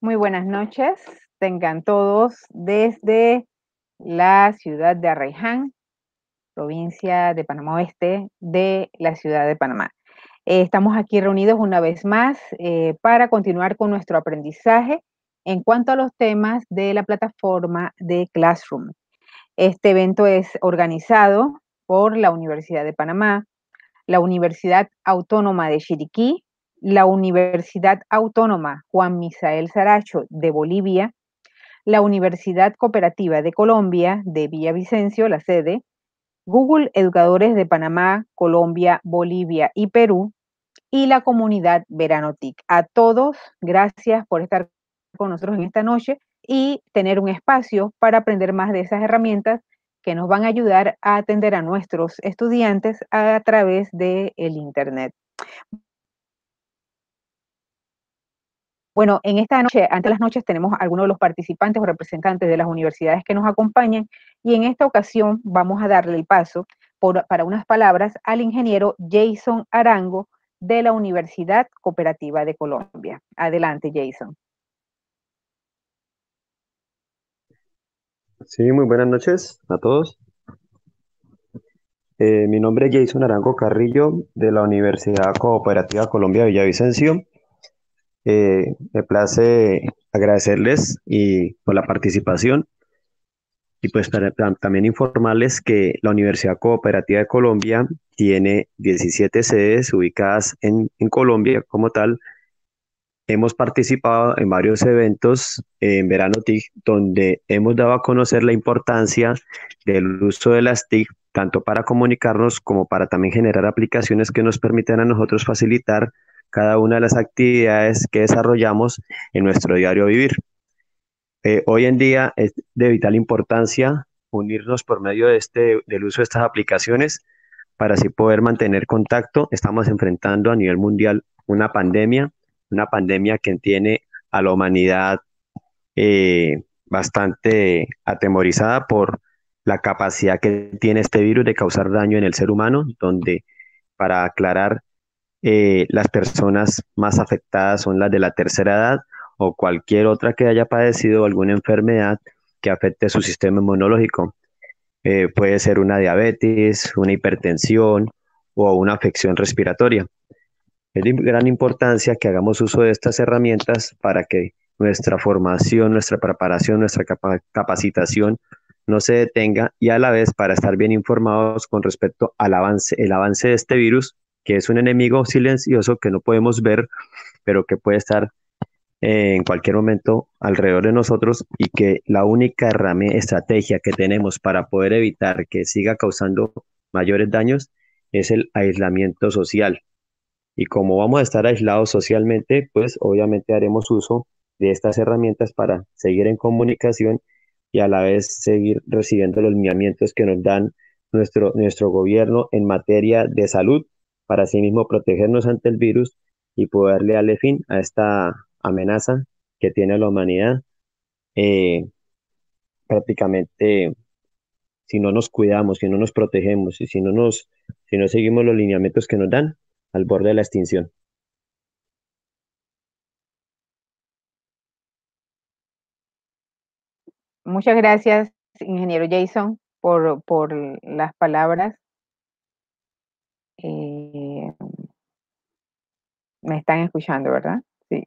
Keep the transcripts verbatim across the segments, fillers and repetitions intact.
Muy buenas noches, tengan todos desde la ciudad de Arraiján, provincia de Panamá Oeste, de la ciudad de Panamá. Eh, estamos aquí reunidos una vez más eh, para continuar con nuestro aprendizaje en cuanto a los temas de la plataforma de Classroom. Este evento es organizado por la Universidad de Panamá, la Universidad Autónoma de Chiriquí, la Universidad Autónoma Juan Misael Saracho de Bolivia, la Universidad Cooperativa de Colombia de Villavicencio, la sede, Google Educadores de Panamá, Colombia, Bolivia y Perú, y la comunidad Verano T I C. A todos, gracias por estar con nosotros en esta noche y tener un espacio para aprender más de esas herramientas que nos van a ayudar a atender a nuestros estudiantes a través del Internet. Bueno, en esta noche, ante las noches, tenemos algunos de los participantes o representantes de las universidades que nos acompañan y en esta ocasión vamos a darle el paso por, para unas palabras al ingeniero Jason Arango de la Universidad Cooperativa de Colombia. Adelante, Jason. Sí, muy buenas noches a todos. Eh, mi nombre es Jason Arango Carrillo de la Universidad Cooperativa Colombia de Villavicencio. Eh, me place agradecerles y por la participación y pues para- tam- también informarles que la Universidad Cooperativa de Colombia tiene diecisiete sedes ubicadas en, en Colombia como tal. Hemos participado en varios eventos en Verano T I C donde hemos dado a conocer la importancia del uso de las T I C, tanto para comunicarnos como para también generar aplicaciones que nos permitan a nosotros facilitar cada una de las actividades que desarrollamos en nuestro diario vivir. Eh, hoy en día es de vital importancia unirnos por medio de este, del uso de estas aplicaciones para así poder mantener contacto. Estamos enfrentando a nivel mundial una pandemia, una pandemia que tiene a la humanidad eh, bastante atemorizada por la capacidad que tiene este virus de causar daño en el ser humano, donde para aclarar, eh, las personas más afectadas son las de la tercera edad o cualquier otra que haya padecido alguna enfermedad que afecte su sistema inmunológico. Eh, puede ser una diabetes, una hipertensión o una afección respiratoria. Es de gran importancia que hagamos uso de estas herramientas para que nuestra formación, nuestra preparación, nuestra capa capacitación no se detenga y a la vez para estar bien informados con respecto al avance, el avance de este virus, que es un enemigo silencioso que no podemos ver, pero que puede estar eh, en cualquier momento alrededor de nosotros y que la única herramienta, estrategia que tenemos para poder evitar que siga causando mayores daños es el aislamiento social. Y como vamos a estar aislados socialmente, pues obviamente haremos uso de estas herramientas para seguir en comunicación y a la vez seguir recibiendo los lineamientos que nos dan nuestro, nuestro gobierno en materia de salud para asimismo protegernos ante el virus y poderle darle fin a esta amenaza que tiene la humanidad. Eh, prácticamente, si no nos cuidamos, si no nos protegemos y si no nos, si no seguimos los lineamientos que nos dan, al borde de la extinción. Muchas gracias, ingeniero Jason, por, por las palabras. Eh, me están escuchando, ¿verdad? Sí.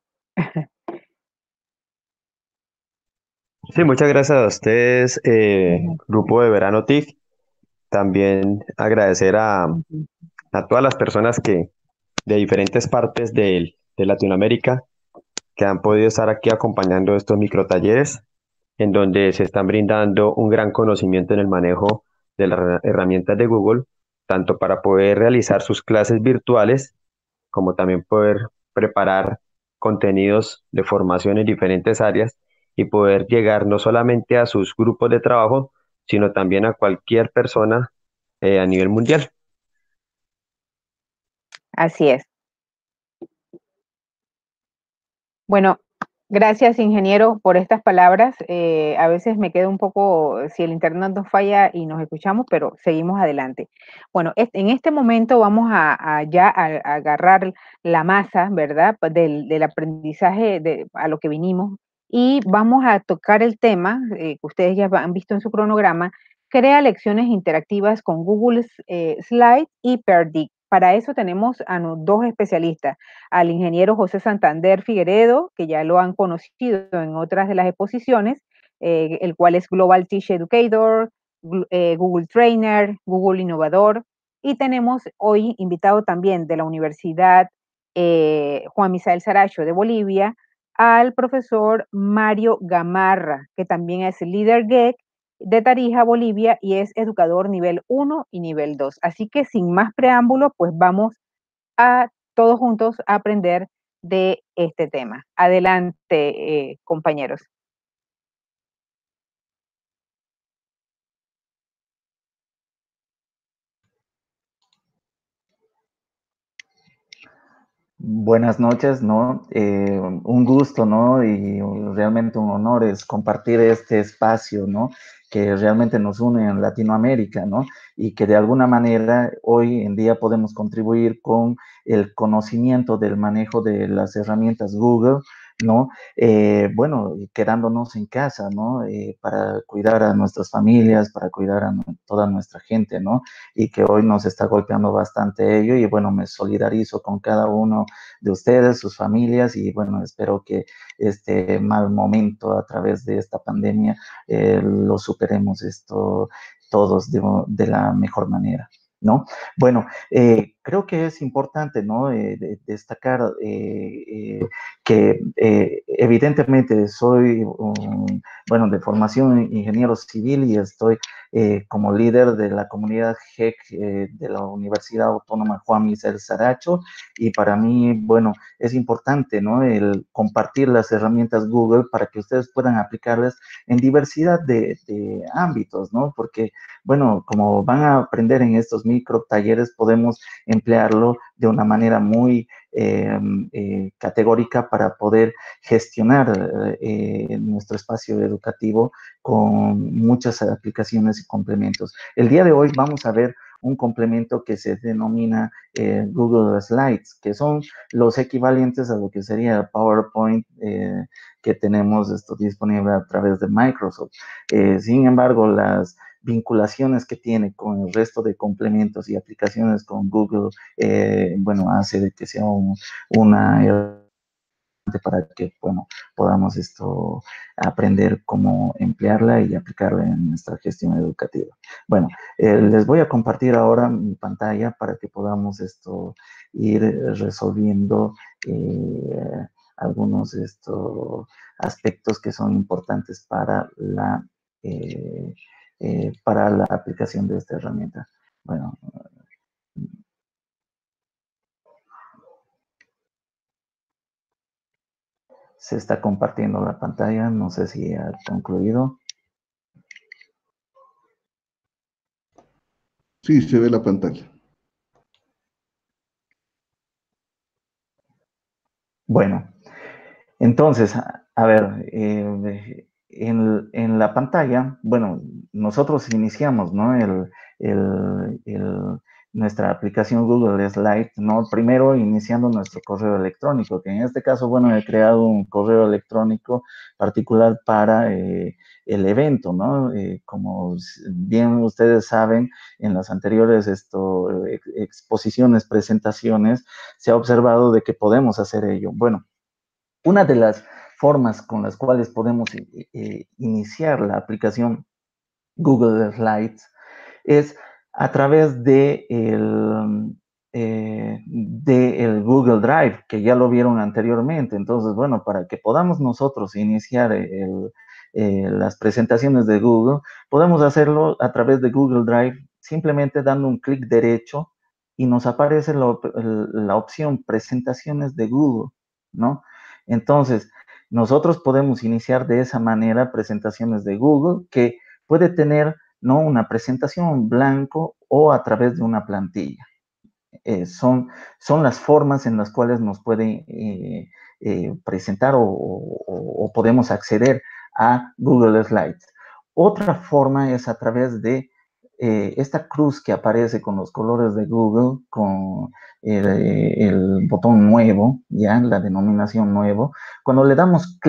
Sí, muchas gracias a ustedes, eh, Ujú, Grupo de Verano T I C. También agradecer a, ujú. a todas las personas que de diferentes partes de, de Latinoamérica que han podido estar aquí acompañando estos microtalleres, en donde se están brindando un gran conocimiento en el manejo de las herramientas de Google, tanto para poder realizar sus clases virtuales, como también poder preparar contenidos de formación en diferentes áreas y poder llegar no solamente a sus grupos de trabajo, sino también a cualquier persona eh, a nivel mundial. Así es. Bueno, gracias, ingeniero, por estas palabras. Eh, a veces me quedo un poco, si el internet nos falla y nos escuchamos, pero seguimos adelante. Bueno, es- en este momento vamos a, a ya a, a agarrar la masa, ¿verdad? Del, del aprendizaje de, a lo que vinimos. y vamos a tocar el tema eh, que ustedes ya han visto en su cronograma, crea lecciones interactivas con Google eh, Slides y Perdic. Para eso tenemos a dos especialistas, al ingeniero José Santander Figueredo, que ya lo han conocido en otras de las exposiciones, eh, el cual es Global Teach Educator, eh, Google Trainer, Google Innovador, y tenemos hoy invitado también de la Universidad eh, Juan Misael Saracho de Bolivia, al profesor Mario Gamarra, que también es líder G E C de Tarija, Bolivia, y es educador nivel uno y nivel dos. Así que sin más preámbulos, pues vamos a todos juntos a aprender de este tema. Adelante, eh, compañeros. Buenas noches, ¿no? Eh, un gusto, ¿no? Y realmente un honor es compartir este espacio, ¿no? Que realmente nos une en Latinoamérica, ¿no? Y que de alguna manera hoy en día podemos contribuir con el conocimiento del manejo de las herramientas Google, ¿no? Eh, bueno, quedándonos en casa, ¿no? Eh, para cuidar a nuestras familias, para cuidar a toda nuestra gente, ¿no? Y que hoy nos está golpeando bastante ello y bueno, me solidarizo con cada uno de ustedes, sus familias y bueno, espero que este mal momento a través de esta pandemia eh, lo superemos esto todos de, de la mejor manera. ¿No? Bueno, eh, creo que es importante, ¿no? Eh, de, destacar eh, eh, que eh, evidentemente soy, um, bueno, de formación ingeniero civil y estoy eh, como líder de la comunidad G E C eh, de la Universidad Autónoma Juan Misael Saracho y para mí, bueno, es importante, ¿no? El compartir las herramientas Google para que ustedes puedan aplicarlas en diversidad de, de ámbitos, ¿no? Porque, bueno, como van a aprender en estos micro talleres, podemos emplearlo de una manera muy eh, eh, categórica para poder gestionar eh, nuestro espacio educativo con muchas aplicaciones y complementos. El día de hoy vamos a ver un complemento que se denomina eh, Google Slides, que son los equivalentes a lo que sería PowerPoint eh, que tenemos esto disponible a través de Microsoft. Eh, sin embargo, las vinculaciones que tiene con el resto de complementos y aplicaciones con Google, eh, bueno, hace de que sea un, una para que, bueno, podamos esto aprender cómo emplearla y aplicarla en nuestra gestión educativa. Bueno, eh, les voy a compartir ahora mi pantalla para que podamos esto ir resolviendo eh, algunos estos aspectos que son importantes para la, eh, eh, para la aplicación de esta herramienta. Bueno, se está compartiendo la pantalla, no sé si ha concluido. Sí, se ve la pantalla. Bueno, entonces, a, a ver, eh, en, en, la pantalla, bueno, nosotros iniciamos, ¿no? El, el, el, nuestra aplicación Google Slides, ¿no? Primero iniciando nuestro correo electrónico, que en este caso, bueno, he creado un correo electrónico particular para eh, el evento, ¿no? Eh, como bien ustedes saben, en las anteriores esto, exposiciones, presentaciones, se ha observado de que podemos hacer ello. Bueno, una de las formas con las cuales podemos eh, iniciar la aplicación Google Slides es a través de el, eh, de el Google Drive, que ya lo vieron anteriormente. Entonces, bueno, para que podamos nosotros iniciar el, eh, las presentaciones de Google, podemos hacerlo a través de Google Drive, simplemente dando un clic derecho y nos aparece lo, la opción presentaciones de Google, ¿no? Entonces, nosotros podemos iniciar de esa manera presentaciones de Google que puede tener, ¿no?, una presentación en blanco o a través de una plantilla. Eh, son, son las formas en las cuales nos puede eh, eh, presentar o, o, o podemos acceder a Google Slides. Otra forma es a través de eh, esta cruz que aparece con los colores de Google, con el, el botón nuevo, ya, la denominación nuevo. Cuando le damos clic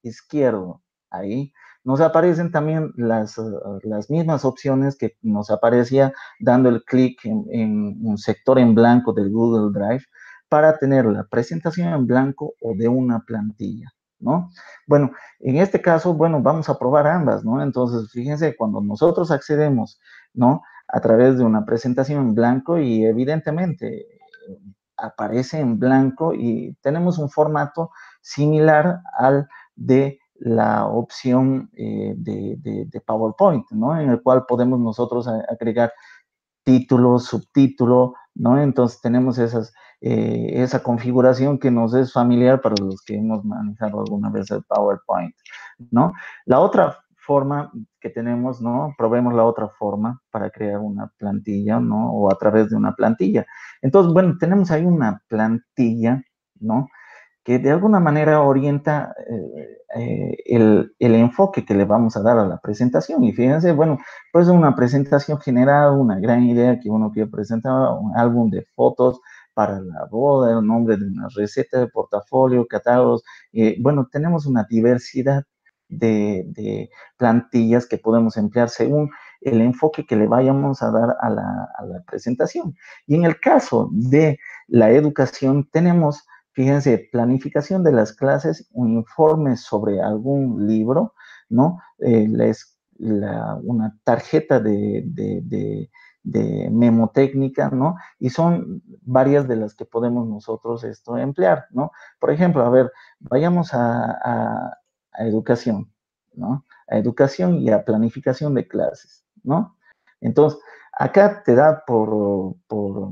izquierdo, ahí, nos aparecen también las, uh, las mismas opciones que nos aparecía dando el clic en, en un sector en blanco del Google Drive para tener la presentación en blanco o de una plantilla, ¿no? Bueno, en este caso, bueno, vamos a probar ambas, ¿no? Entonces, fíjense, cuando nosotros accedemos, ¿no? A través de una presentación en blanco y evidentemente aparece en blanco y tenemos un formato similar al de la opción eh, de, de, de PowerPoint, ¿no? En el cual podemos nosotros agregar título, subtítulo, ¿no? Entonces tenemos esas, eh, esa configuración que nos es familiar para los que hemos manejado alguna vez el PowerPoint, ¿no? La otra forma que tenemos, ¿no? Probemos la otra forma para crear una plantilla, ¿no? O a través de una plantilla. Entonces, bueno, tenemos ahí una plantilla, ¿no? Que de alguna manera orienta eh, eh, el, el enfoque que le vamos a dar a la presentación. Y fíjense, bueno, pues una presentación general, una gran idea que uno quiere presentar, un álbum de fotos para la boda, el nombre de una receta de portafolio, catálogos. Eh, bueno, tenemos una diversidad de, de plantillas que podemos emplear según el enfoque que le vayamos a dar a la, a la presentación. Y en el caso de la educación, tenemos, fíjense, planificación de las clases, un informe sobre algún libro, ¿no? Eh, les, la, una tarjeta de, de, de, de memotécnica, ¿no? Y son varias de las que podemos nosotros esto emplear, ¿no? Por ejemplo, a ver, vayamos a, a, a educación, ¿no? A educación y a planificación de clases, ¿no? Entonces, acá te da por, por,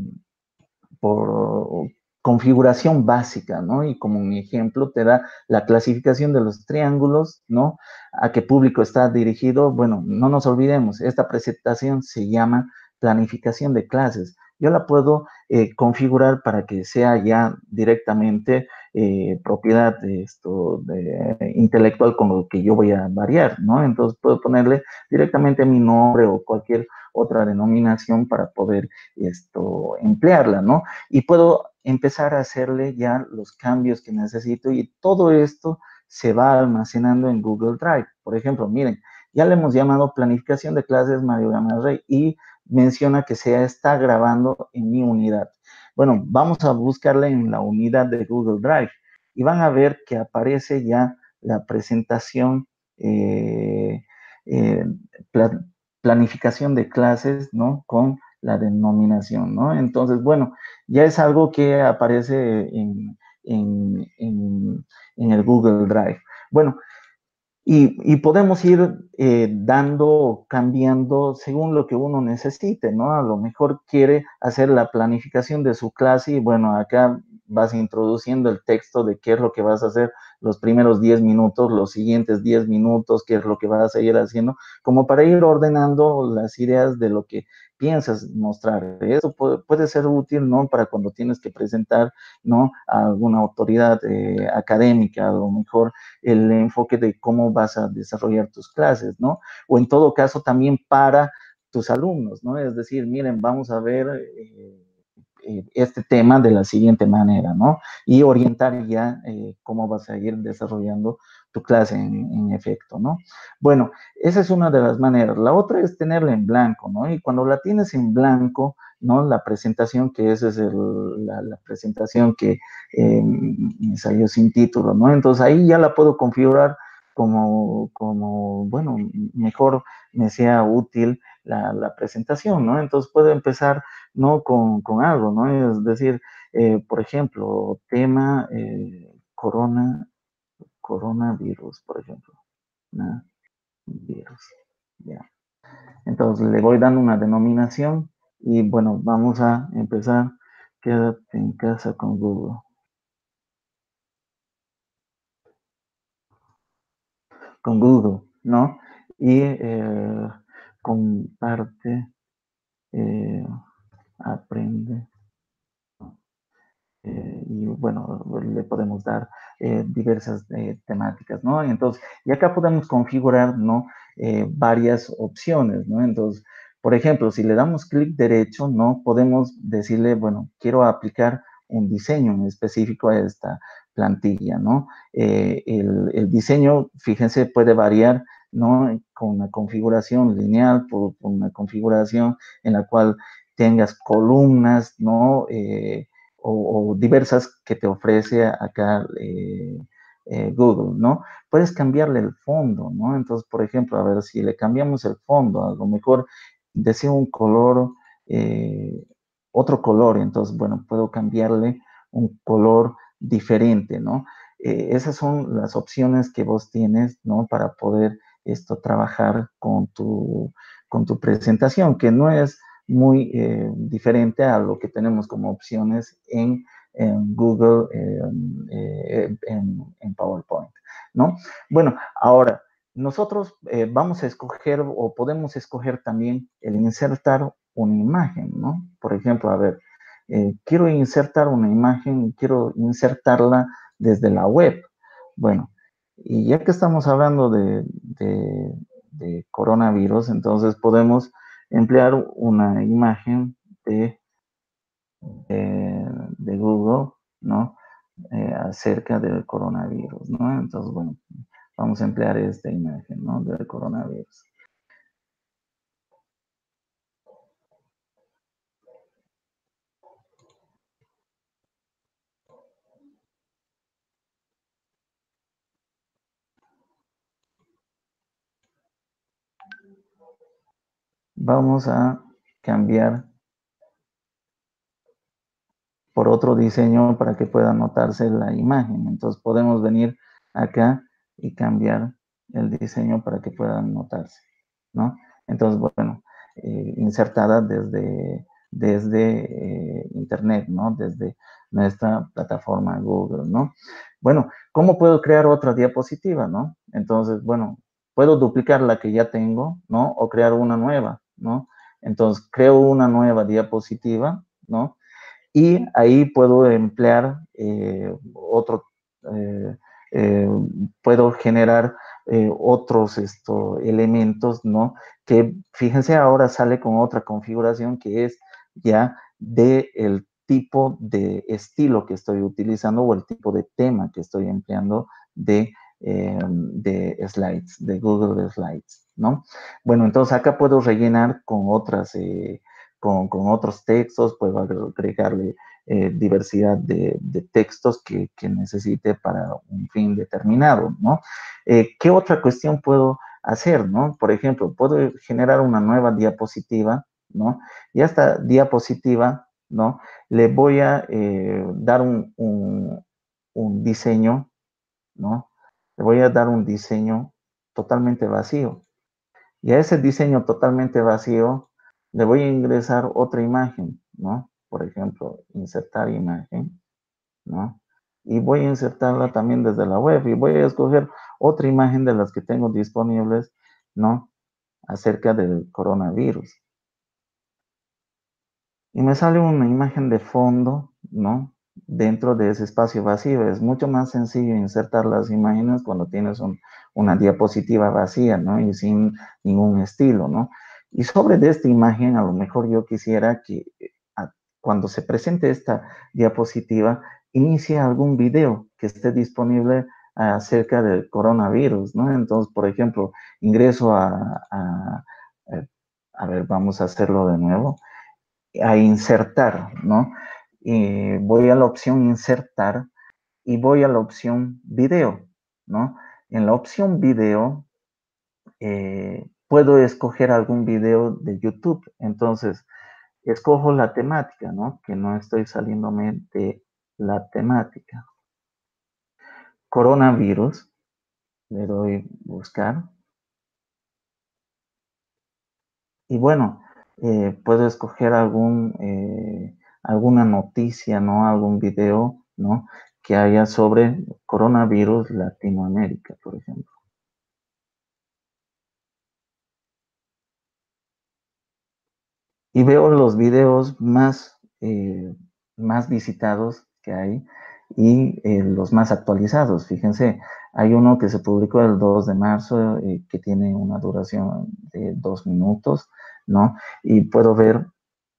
por configuración básica, ¿no? Y como un ejemplo te da la clasificación de los triángulos, ¿no? A qué público está dirigido. Bueno, no nos olvidemos, esta presentación se llama planificación de clases. Yo la puedo eh, configurar para que sea ya directamente eh, propiedad de esto, de, eh, intelectual con lo que yo voy a variar, ¿no? Entonces puedo ponerle directamente mi nombre o cualquier otra denominación para poder esto emplearla, ¿no? Y puedo empezar a hacerle ya los cambios que necesito y todo esto se va almacenando en Google Drive. Por ejemplo, miren, ya le hemos llamado planificación de clases Mario Gama Rey y menciona que se está grabando en mi unidad. Bueno, vamos a buscarle en la unidad de Google Drive y van a ver que aparece ya la presentación, eh, eh, pla planificación de clases, ¿no? Con la denominación, ¿no? Entonces, bueno, ya es algo que aparece en, en, en, en el Google Drive. Bueno, y, y podemos ir eh, dando, cambiando según lo que uno necesite, ¿no? A lo mejor quiere hacer la planificación de su clase y bueno, acá vas introduciendo el texto de qué es lo que vas a hacer los primeros diez minutos, los siguientes diez minutos, qué es lo que vas a seguir haciendo, como para ir ordenando las ideas de lo que piensas mostrar. Eso puede, puede ser útil, ¿no? Para cuando tienes que presentar, ¿no? A alguna autoridad eh, académica, a lo mejor el enfoque de cómo vas a desarrollar tus clases, ¿no? O en todo caso también para tus alumnos, ¿no? Es decir, miren, vamos a ver eh, eh, este tema de la siguiente manera, ¿no? Y orientar ya eh, cómo vas a ir desarrollando tu clase en, en efecto, ¿no? Bueno, esa es una de las maneras. La otra es tenerla en blanco, ¿no? Y cuando la tienes en blanco, ¿no? La presentación, que esa es el, la, la, presentación que eh, me salió sin título, ¿no? Entonces ahí ya la puedo configurar como, como bueno, mejor me sea útil la, la presentación, ¿no? Entonces puedo empezar, ¿no? Con, con algo, ¿no? Es decir, eh, por ejemplo, tema eh, corona, coronavirus, por ejemplo, ¿no? Virus, ya. Entonces le voy dando una denominación y bueno, vamos a empezar. Quédate en casa con Google. Con Google, ¿no? Y eh, comparte, eh, aprende. Eh, y bueno, le podemos dar eh, diversas eh, temáticas, ¿no? Entonces, y acá podemos configurar, ¿no? Eh, varias opciones, ¿no? Entonces, por ejemplo, si le damos clic derecho, ¿no? Podemos decirle, bueno, quiero aplicar un diseño en específico a esta plantilla, ¿no? Eh, el, el diseño, fíjense, puede variar, ¿no? Con una configuración lineal, por, por una configuración en la cual tengas columnas, ¿no? Eh, o, o diversas que te ofrece acá eh, eh, Google, ¿no? Puedes cambiarle el fondo, ¿no? Entonces, por ejemplo, a ver, si le cambiamos el fondo, a lo mejor deseo un color, eh, otro color, entonces, bueno, puedo cambiarle un color diferente, ¿no? Eh, esas son las opciones que vos tienes, ¿no? Para poder esto trabajar con tu, con tu presentación, que no es muy eh, diferente a lo que tenemos como opciones en, en Google, eh, eh, en, en PowerPoint, ¿no? Bueno, ahora, nosotros eh, vamos a escoger o podemos escoger también el insertar una imagen, ¿no? Por ejemplo, a ver, eh, quiero insertar una imagen, quiero insertarla desde la web. Bueno, y ya que estamos hablando de, de, de coronavirus, entonces podemos emplear una imagen de, de, de Google, ¿no? Eh, acerca del coronavirus, ¿no? Entonces, bueno, vamos a emplear esta imagen, ¿no? Del coronavirus. Vamos a cambiar por otro diseño para que pueda notarse la imagen. Entonces podemos venir acá y cambiar el diseño para que pueda notarse, ¿no? Entonces, bueno, eh, insertada desde, desde eh, Internet, ¿no? Desde nuestra plataforma Google, ¿no? Bueno, ¿cómo puedo crear otra diapositiva, no? Entonces, bueno, puedo duplicar la que ya tengo, ¿no? O crear una nueva, ¿no? Entonces, creo una nueva diapositiva, ¿no? Y ahí puedo emplear eh, otro, eh, eh, puedo generar eh, otros esto, elementos, ¿no? Que fíjense ahora sale con otra configuración que es ya del tipo de estilo que estoy utilizando o el tipo de tema que estoy empleando de, eh, de slides, de Google Slides, ¿no? Bueno, entonces acá puedo rellenar con otras... Eh, con, con, otros textos, puedo agregarle eh, diversidad de, de textos que, que, necesite para un fin determinado, ¿no? Eh, ¿Qué otra cuestión puedo hacer, no? Por ejemplo, puedo generar una nueva diapositiva, ¿no? Y a esta diapositiva, ¿no? Le voy a eh, dar un, un, un diseño, ¿no? Le voy a dar un diseño totalmente vacío. Y a ese diseño totalmente vacío le voy a ingresar otra imagen, ¿no? Por ejemplo, insertar imagen, ¿no? Y voy a insertarla también desde la web y voy a escoger otra imagen de las que tengo disponibles, ¿no? Acerca del coronavirus. Y me sale una imagen de fondo, ¿no? Dentro de ese espacio vacío. Es mucho más sencillo insertar las imágenes cuando tienes un, una diapositiva vacía, ¿no? Y sin ningún estilo, ¿no? Y sobre de esta imagen, a lo mejor yo quisiera que a, cuando se presente esta diapositiva, inicie algún video que esté disponible acerca del coronavirus, ¿no? Entonces, por ejemplo, ingreso a, a, a, a ver, vamos a hacerlo de nuevo. A insertar, ¿no? Y voy a la opción insertar y voy a la opción video, ¿no? En la opción video eh, puedo escoger algún video de YouTube. Entonces, escojo la temática, ¿no? Que no estoy saliéndome de la temática. Coronavirus. Le doy buscar. Y bueno, eh, puedo escoger algún, eh, alguna noticia, ¿no? Algún video, ¿no? Que haya sobre coronavirus Latinoamérica, por ejemplo. Y veo los videos más, eh, más visitados que hay y eh, los más actualizados. Fíjense, hay uno que se publicó el dos de marzo eh, que tiene una duración de dos minutos, ¿no? Y puedo ver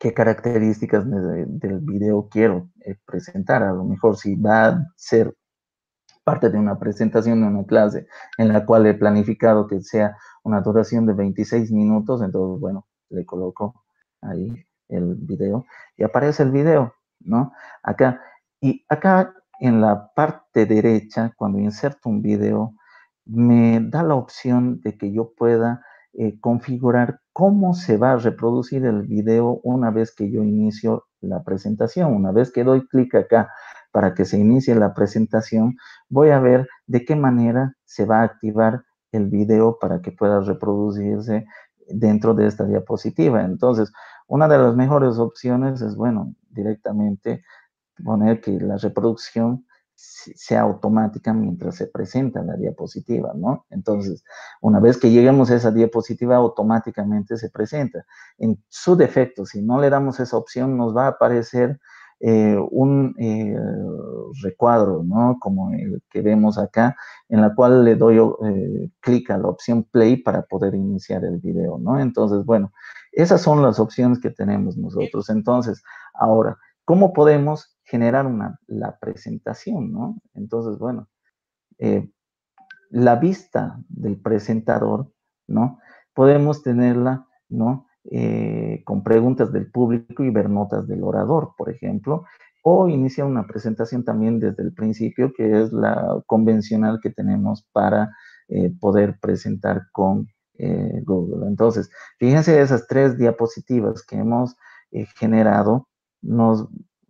qué características de, del video quiero eh, presentar. A lo mejor si va a ser parte de una presentación de una clase en la cual he planificado que sea una duración de veintiséis minutos, entonces, bueno, le coloco ahí el video y aparece el video, ¿no? Acá, y acá en la parte derecha, cuando inserto un video, me da la opción de que yo pueda eh, configurar cómo se va a reproducir el video una vez que yo inicio la presentación. Una vez que doy clic acá para que se inicie la presentación, voy a ver de qué manera se va a activar el video para que pueda reproducirse dentro de esta diapositiva. Entonces, una de las mejores opciones es, bueno, directamente poner que la reproducción sea automática mientras se presenta la diapositiva, ¿no? Entonces, una vez que lleguemos a esa diapositiva, automáticamente se presenta. En su defecto, si no le damos esa opción, nos va a aparecer eh, un eh, recuadro, ¿no? Como el que vemos acá, en la cual le doy eh, clic a la opción play para poder iniciar el video, ¿no? Entonces, bueno, esas son las opciones que tenemos nosotros. Entonces, ahora, ¿cómo podemos generar una, la presentación, ¿no? Entonces, bueno, eh, la vista del presentador, ¿no? Podemos tenerla, ¿no? Eh, con preguntas del público y ver notas del orador, por ejemplo, o iniciar una presentación también desde el principio, que es la convencional que tenemos para eh, poder presentar con eh, Google. Entonces, fíjense esas tres diapositivas que hemos eh, generado, nos,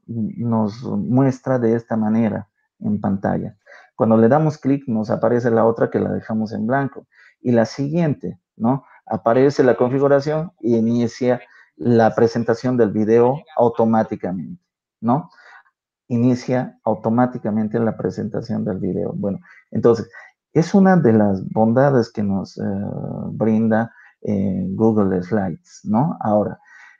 nos muestra de esta manera en pantalla. Cuando le damos clic nos aparece la otra que la dejamos en blanco. Y la siguiente, ¿no? Aparece la configuración y inicia la presentación del video automáticamente, ¿no? Inicia automáticamente la presentación del video. Bueno, entonces, es una de las bondades que nos eh, brinda eh, Google Slides, ¿no? Ahora,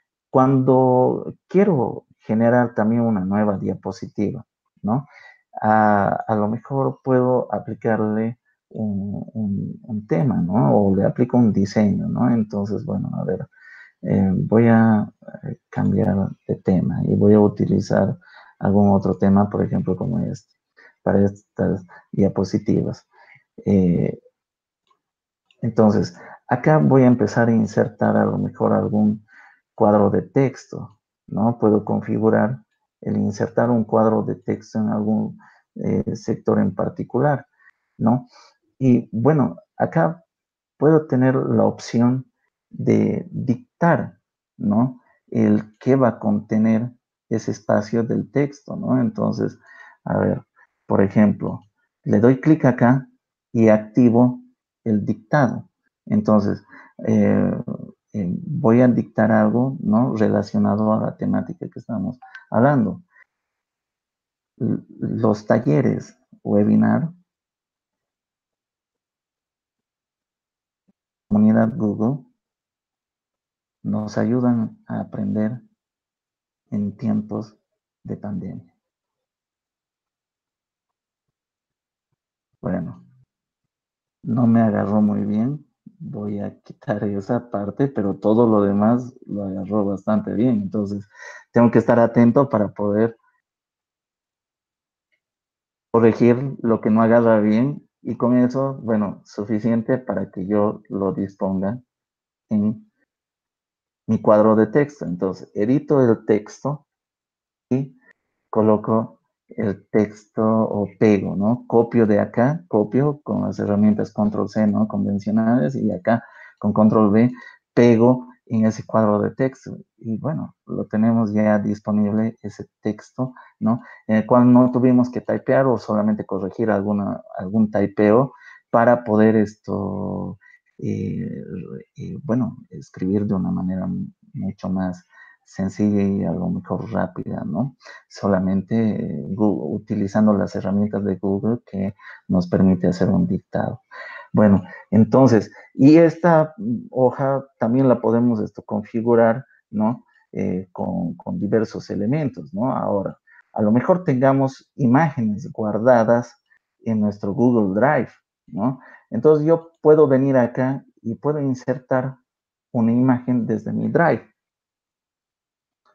cuando quiero generar también una nueva diapositiva, ¿no? A, a lo mejor puedo aplicarle un, un, un, tema, ¿no? O le aplico un diseño, ¿no? Entonces, bueno, a ver, eh, voy a cambiar de tema y voy a utilizar algún otro tema, por ejemplo, como este, para estas diapositivas. Eh, entonces, acá voy a empezar a insertar a lo mejor algún cuadro de texto, ¿no? Puedo configurar el insertar un cuadro de texto en algún eh, sector en particular, ¿no? Y bueno, acá puedo tener la opción de dictar, ¿no? El qué va a contener ese espacio del texto, ¿no? Entonces, a ver, por ejemplo, le doy clic acá y activo el dictado. Entonces, eh, eh, voy a dictar algo, ¿no? Relacionado a la temática que estamos hablando. L- los talleres webinar, comunidad Google, nos ayudan a aprender en tiempos de pandemia. Bueno, no me agarró muy bien. Voy a quitar esa parte, pero todo lo demás lo agarró bastante bien. Entonces, tengo que estar atento para poder corregir lo que no agarra bien. Y con eso, bueno, suficiente para que yo lo disponga en mi cuadro de texto. Entonces, edito el texto y coloco el texto o pego, ¿no? Copio de acá, copio con las herramientas control ce, ¿no? Convencionales, y acá con control ve pego en ese cuadro de texto. Y bueno, lo tenemos ya disponible ese texto, ¿no? En el cual no tuvimos que typear o solamente corregir alguna, algún typeo para poder esto, eh, eh, bueno, escribir de una manera mucho más sencilla y a lo mejor rápida, ¿no? Solamente Google, utilizando las herramientas de Google que nos permite hacer un dictado. Bueno, entonces, y esta hoja también la podemos esto, configurar, ¿no? Eh, con, con diversos elementos, ¿no? Ahora, a lo mejor tengamos imágenes guardadas en nuestro Google Drive, ¿no? Entonces yo puedo venir acá y puedo insertar una imagen desde mi Drive.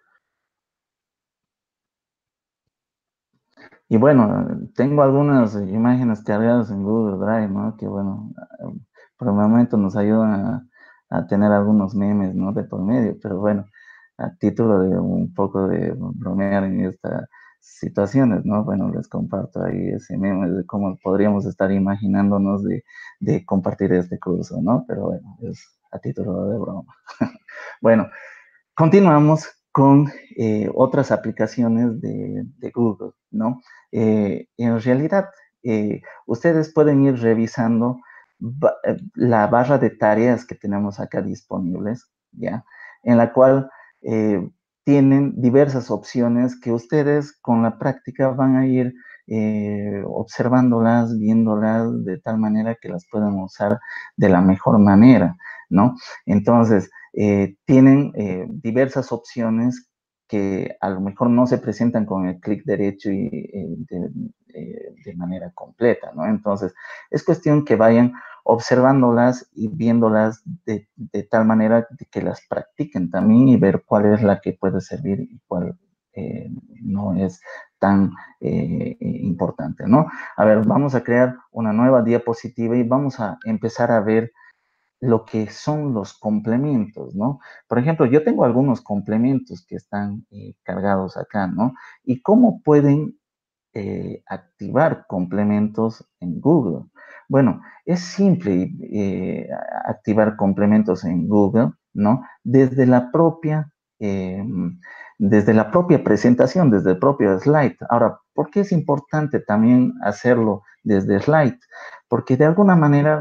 Y bueno, tengo algunas imágenes cargadas en Google Drive, ¿no? Que bueno, por el momento nos ayudan a, a tener algunos memes, ¿no? De por medio, pero bueno, a título de un poco de bromear en estas situaciones, ¿no? Bueno, les comparto ahí ese meme de cómo podríamos estar imaginándonos de, de compartir este curso, ¿no? Pero bueno, es a título de broma. Bueno, continuamos con eh, otras aplicaciones de, de Google, ¿no? Eh, en realidad, eh, ustedes pueden ir revisando ba la barra de tareas que tenemos acá disponibles, ¿ya? En la cual eh, tienen diversas opciones que ustedes con la práctica van a ir eh, observándolas, viéndolas de tal manera que las puedan usar de la mejor manera, ¿no? Entonces, eh, tienen eh, diversas opciones que a lo mejor no se presentan con el clic derecho y eh, de, eh, de, manera completa, ¿no? Entonces, es cuestión que vayan observándolas y viéndolas de, de tal manera que las practiquen también y ver cuál es la que puede servir y cuál eh, no es tan eh, importante, ¿no? A ver, vamos a crear una nueva diapositiva y vamos a empezar a ver lo que son los complementos, ¿no? Por ejemplo, yo tengo algunos complementos que están eh, cargados acá, ¿no? ¿Y cómo pueden eh, activar complementos en Google? Bueno, es simple eh, activar complementos en Google, ¿no? Desde la propia, eh, desde la propia presentación, desde el propio slide. Ahora, ¿por qué es importante también hacerlo desde slide? Porque de alguna manera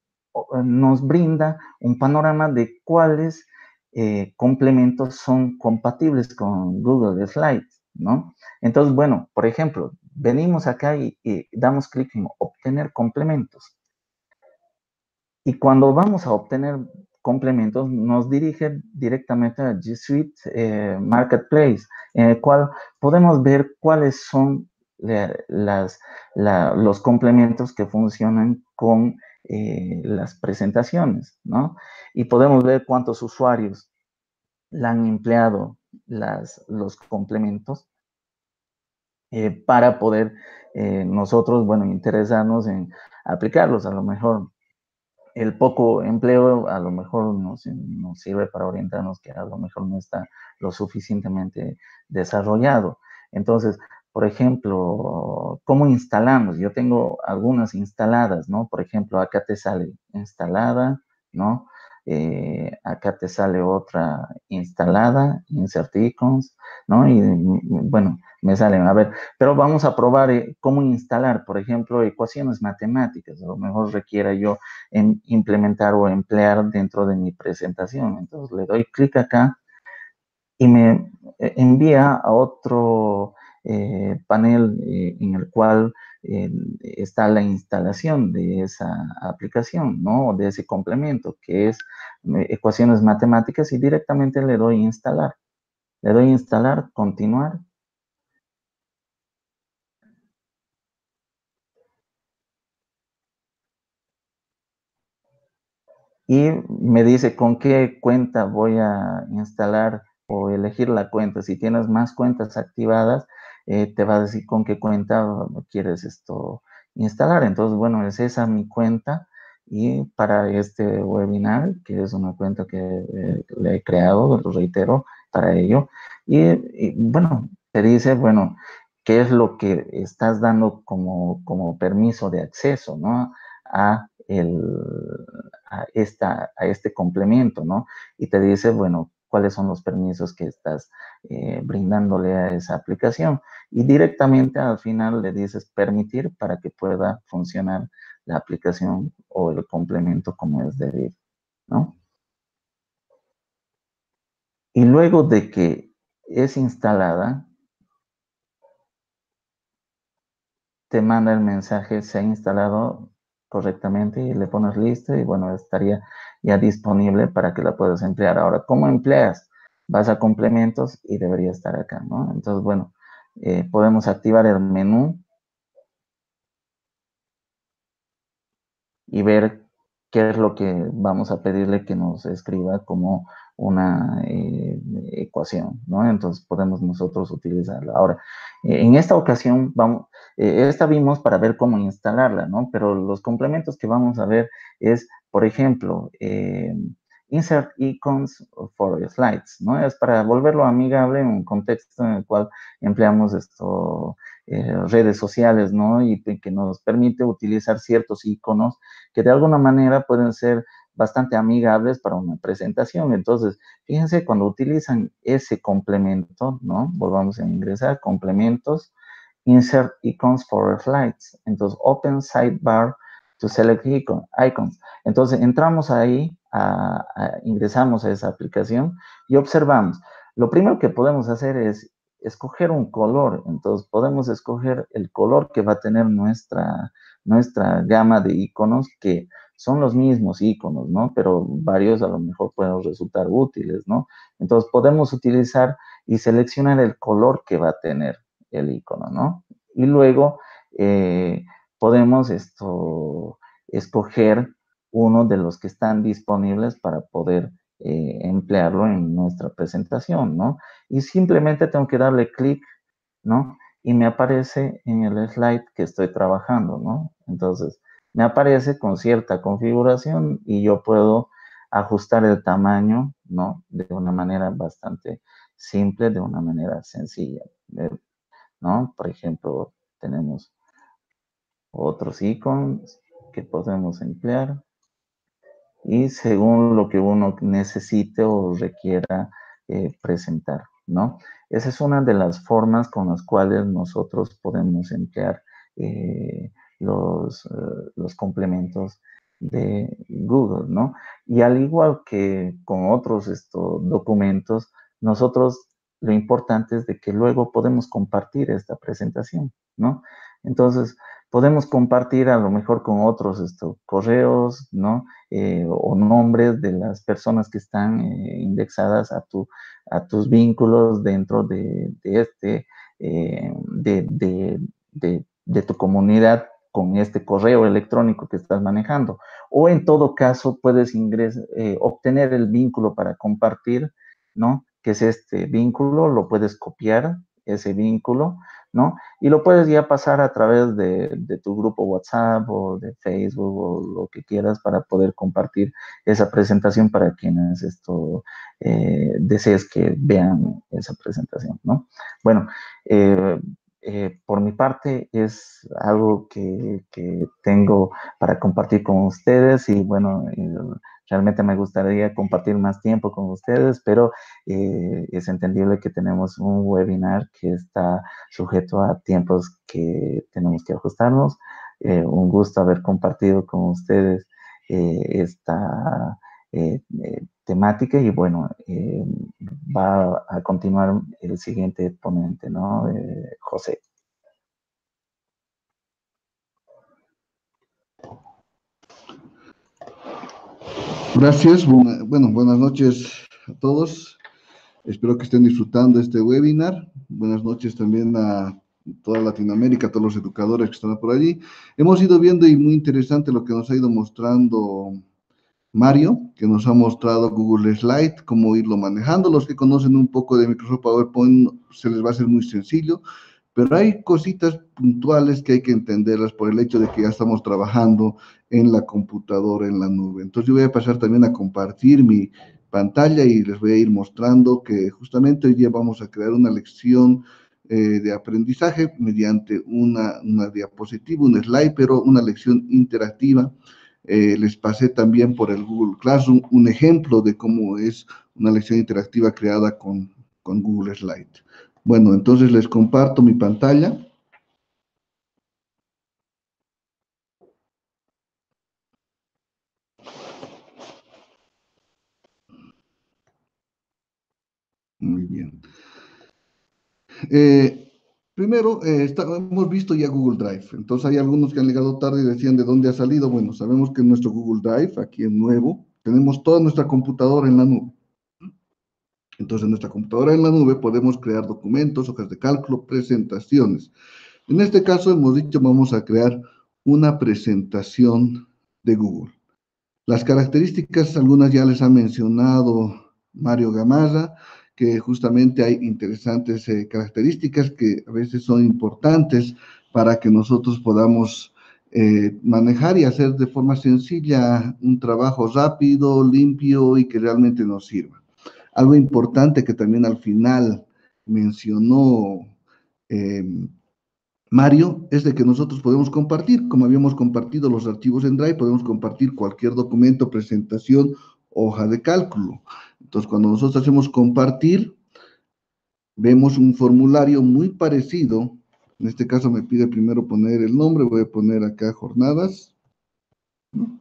nos brinda un panorama de cuáles eh, complementos son compatibles con Google Slides, ¿no? Entonces, bueno, por ejemplo, venimos acá y, y damos clic en obtener complementos. Y cuando vamos a obtener complementos, nos dirige directamente a G Suite eh, Marketplace, en el cual podemos ver cuáles son la, las, la, los complementos que funcionan con eh, las presentaciones, ¿no? Y podemos ver cuántos usuarios la han empleado las, los complementos eh, para poder eh, nosotros, bueno, interesarnos en aplicarlos. A lo mejor el poco empleo a lo mejor nos, nos sirve para orientarnos que a lo mejor no está lo suficientemente desarrollado. Entonces, por ejemplo, ¿cómo instalamos? Yo tengo algunas instaladas, ¿no? Por ejemplo, acá te sale instalada, ¿no? Eh, acá te sale otra instalada, insert icons, ¿no? Y bueno, me salen, a ver, pero vamos a probar eh, cómo instalar, por ejemplo, ecuaciones matemáticas. A lo mejor requiera yo en implementar o emplear dentro de mi presentación. Entonces le doy clic acá y me envía a otro eh, panel eh, en el cual eh, está la instalación de esa aplicación, ¿no? De ese complemento, que es eh, ecuaciones matemáticas, y directamente le doy instalar. Le doy instalar, continuar. Y me dice con qué cuenta voy a instalar o elegir la cuenta. Si tienes más cuentas activadas, eh, te va a decir con qué cuenta quieres esto instalar. Entonces, bueno, es esa mi cuenta. Y para este webinar, que es una cuenta que eh, le he creado, lo reitero, para ello. Y, y, bueno, te dice, bueno, qué es lo que estás dando como, como permiso de acceso, ¿no? A el, a, esta, a este complemento, ¿no? Y te dice, bueno, cuáles son los permisos que estás eh, brindándole a esa aplicación. Y directamente al final le dices permitir para que pueda funcionar la aplicación o el complemento como es debido, ¿no? Y luego de que es instalada, te manda el mensaje, se ha instalado correctamente, y le pones listo y bueno, estaría ya disponible para que la puedas emplear. Ahora, ¿cómo empleas? Vas a complementos y debería estar acá, ¿no? Entonces, bueno, eh, podemos activar el menú y ver qué es lo que vamos a pedirle que nos escriba como una eh, ecuación, ¿no? Entonces podemos nosotros utilizarla. Ahora, eh, en esta ocasión, vamos, eh, esta vimos para ver cómo instalarla, ¿no? Pero los complementos que vamos a ver es, por ejemplo, eh, insert icons for slides, ¿no? Es para volverlo amigable en un contexto en el cual empleamos esto, eh, redes sociales, ¿no? Y que nos permite utilizar ciertos iconos que de alguna manera pueden ser bastante amigables para una presentación. Entonces, fíjense, cuando utilizan ese complemento, ¿no? Volvamos a ingresar, complementos, insert icons for slides. Entonces, open sidebar to select icon, icons. Entonces, entramos ahí, a, a, ingresamos a esa aplicación y observamos. Lo primero que podemos hacer es escoger un color. Entonces, podemos escoger el color que va a tener nuestra, nuestra gama de iconos, que son los mismos iconos, ¿no? Pero varios a lo mejor pueden resultar útiles, ¿no? Entonces, podemos utilizar y seleccionar el color que va a tener el icono, ¿no? Y luego eh, podemos esto, escoger uno de los que están disponibles para poder eh, emplearlo en nuestra presentación, ¿no? Y simplemente tengo que darle clic, ¿no? Y me aparece en el slide que estoy trabajando, ¿no? Entonces, me aparece con cierta configuración y yo puedo ajustar el tamaño, ¿no? De una manera bastante simple, de una manera sencilla, ¿no? Por ejemplo, tenemos otros iconos que podemos emplear y según lo que uno necesite o requiera eh, presentar, ¿no? Esa es una de las formas con las cuales nosotros podemos emplear eh, los, uh, los complementos de Google, ¿no? Y al igual que con otros estos documentos, nosotros lo importante es de que luego podemos compartir esta presentación, ¿no? Entonces, podemos compartir a lo mejor con otros estos correos, ¿no? Eh, o nombres de las personas que están eh, indexadas a, tu, a tus vínculos dentro de, de este, eh, de, de, de, de tu comunidad con este correo electrónico que estás manejando. O en todo caso puedes ingresar, eh, obtener el vínculo para compartir, ¿no? Que es este vínculo, lo puedes copiar, ese vínculo, ¿no? Y lo puedes ya pasar a través de, de, tu grupo WhatsApp o de Facebook o lo que quieras para poder compartir esa presentación para quienes esto eh, desees que vean esa presentación, ¿no? Bueno, eh, eh, por mi parte es algo que, que, tengo para compartir con ustedes y bueno, eh, realmente me gustaría compartir más tiempo con ustedes, pero eh, es entendible que tenemos un webinar que está sujeto a tiempos que tenemos que ajustarnos. Eh, un gusto haber compartido con ustedes eh, esta eh, eh, temática y bueno, eh, va a continuar el siguiente ponente, ¿no? Eh, José. Gracias. Bueno, buenas noches a todos. Espero que estén disfrutando este webinar. Buenas noches también a toda Latinoamérica, a todos los educadores que están por allí. Hemos ido viendo y muy interesante lo que nos ha ido mostrando Mario, que nos ha mostrado Google Slide, cómo irlo manejando. Los que conocen un poco de Microsoft PowerPoint se les va a hacer muy sencillo, pero hay cositas puntuales que hay que entenderlas por el hecho de que ya estamos trabajando en la computadora, en la nube. Entonces yo voy a pasar también a compartir mi pantalla y les voy a ir mostrando que justamente hoy día vamos a crear una lección eh, de aprendizaje mediante una, una diapositiva, un slide, pero una lección interactiva. Eh, les pasé también por el Google Classroom un ejemplo de cómo es una lección interactiva creada con, con Google Slide. Bueno, entonces les comparto mi pantalla. Muy bien. Eh, primero, eh, está, hemos visto ya Google Drive. Entonces hay algunos que han llegado tarde y decían de dónde ha salido. Bueno, sabemos que en nuestro Google Drive, aquí en nuevo, tenemos toda nuestra computadora en la nube. Entonces, en nuestra computadora en la nube podemos crear documentos, hojas de cálculo, presentaciones. En este caso hemos dicho, vamos a crear una presentación de Google. Las características, algunas ya les ha mencionado Mario Gamarra, que justamente hay interesantes eh, características que a veces son importantes para que nosotros podamos eh, manejar y hacer de forma sencilla un trabajo rápido, limpio y que realmente nos sirva. Algo importante que también al final mencionó eh, Mario, es de que nosotros podemos compartir, como habíamos compartido los archivos en Drive, podemos compartir cualquier documento, presentación, hoja de cálculo. Entonces, cuando nosotros hacemos compartir, vemos un formulario muy parecido. En este caso me pide primero poner el nombre, voy a poner acá jornadas, ¿no?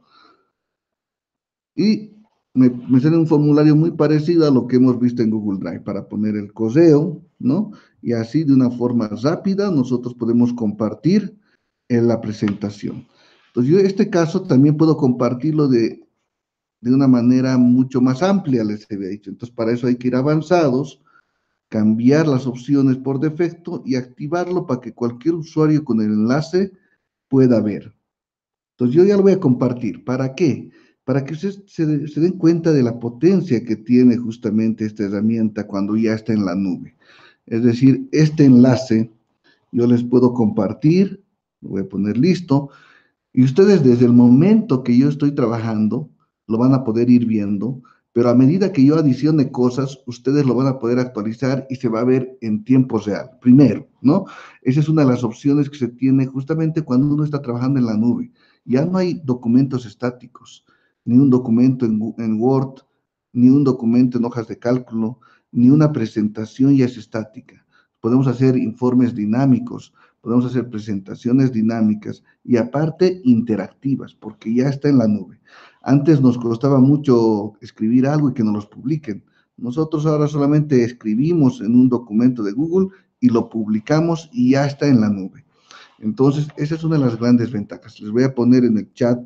Y me, me sale un formulario muy parecido a lo que hemos visto en Google Drive para poner el correo, ¿no? Y así de una forma rápida nosotros podemos compartir en la presentación. Entonces yo en este caso también puedo compartirlo de, de una manera mucho más amplia, les había dicho. Entonces para eso hay que ir avanzados, cambiar las opciones por defecto y activarlo para que cualquier usuario con el enlace pueda ver. Entonces yo ya lo voy a compartir. ¿Para qué? Para que ustedes se, se den cuenta de la potencia que tiene justamente esta herramienta cuando ya está en la nube. Es decir, este enlace yo les puedo compartir, lo voy a poner listo, y ustedes desde el momento que yo estoy trabajando, lo van a poder ir viendo, pero a medida que yo adicione cosas, ustedes lo van a poder actualizar y se va a ver en tiempo real. Primero, ¿no? Esa es una de las opciones que se tiene justamente cuando uno está trabajando en la nube. Ya no hay documentos estáticos, ni un documento en, en Word, ni un documento en hojas de cálculo, ni una presentación ya es estática. Podemos hacer informes dinámicos, podemos hacer presentaciones dinámicas y aparte interactivas, porque ya está en la nube. Antes nos costaba mucho escribir algo y que nos los publiquen. Nosotros ahora solamente escribimos en un documento de Google y lo publicamos y ya está en la nube. Entonces, esa es una de las grandes ventajas. Les voy a poner en el chat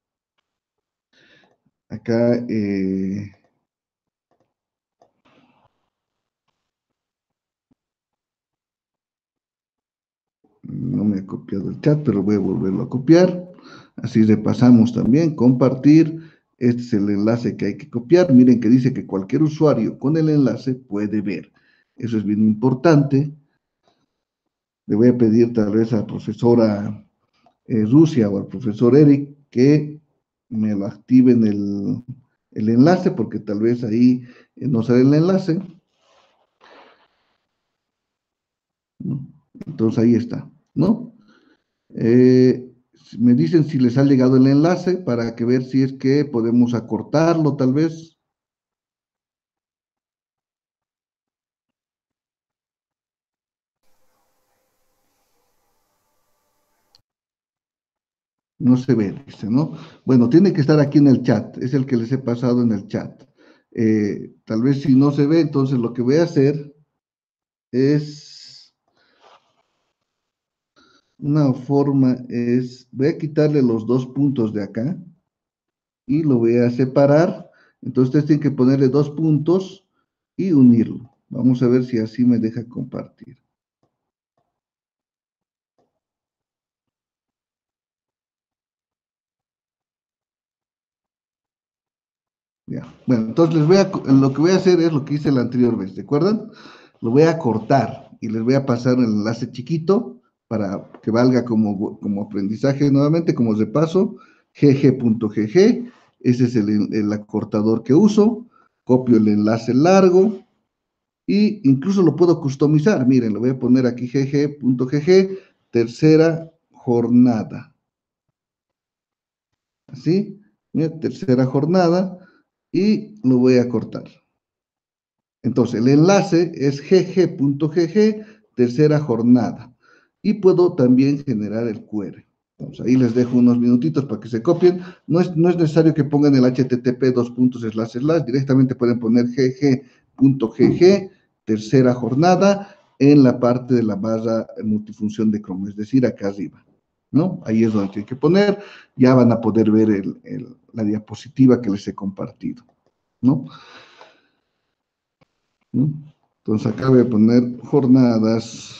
acá. Eh, no me he copiado el chat, pero voy a volverlo a copiar. Así repasamos también, compartir. Este es el enlace que hay que copiar. Miren que dice que cualquier usuario con el enlace puede ver. Eso es bien importante. Le voy a pedir tal vez a la profesora eh, Rusia o al profesor Eric que me lo activen el, el enlace, porque tal vez ahí eh, no sale el enlace, ¿no? Entonces ahí está, ¿no? Eh, me dicen si les ha llegado el enlace para que ver si es que podemos acortarlo tal vez. No se ve, dice, ¿no? Bueno, tiene que estar aquí en el chat, es el que les he pasado en el chat. Eh, tal vez si no se ve, entonces lo que voy a hacer es, una forma es, voy a quitarle los dos puntos de acá y lo voy a separar. Entonces ustedes tienen que ponerle dos puntos y unirlo. Vamos a ver si así me deja compartir. Ya. Bueno, entonces les voy a, lo que voy a hacer es lo que hice la anterior vez, ¿de acuerdo? Lo voy a cortar y les voy a pasar el enlace chiquito para que valga como, como aprendizaje nuevamente, como repaso, gg.gg, ese es el, el acortador que uso, copio el enlace largo y incluso lo puedo customizar, miren, lo voy a poner aquí gg.gg, tercera jornada, ¿así? Mira, tercera jornada, y lo voy a cortar. Entonces, el enlace es gg.gg, tercera jornada. Y puedo también generar el Q R. Entonces, ahí les dejo unos minutitos para que se copien. No es, no es necesario que pongan el H T T P dos puntos slash slash. Directamente pueden poner gg.gg, tercera jornada, en la parte de la barra multifunción de Chrome, es decir, acá arriba, ¿no? Ahí es donde tienen que poner. Ya van a poder ver el, el, la diapositiva que les he compartido, ¿no? ¿no? Entonces acá voy a poner jornadas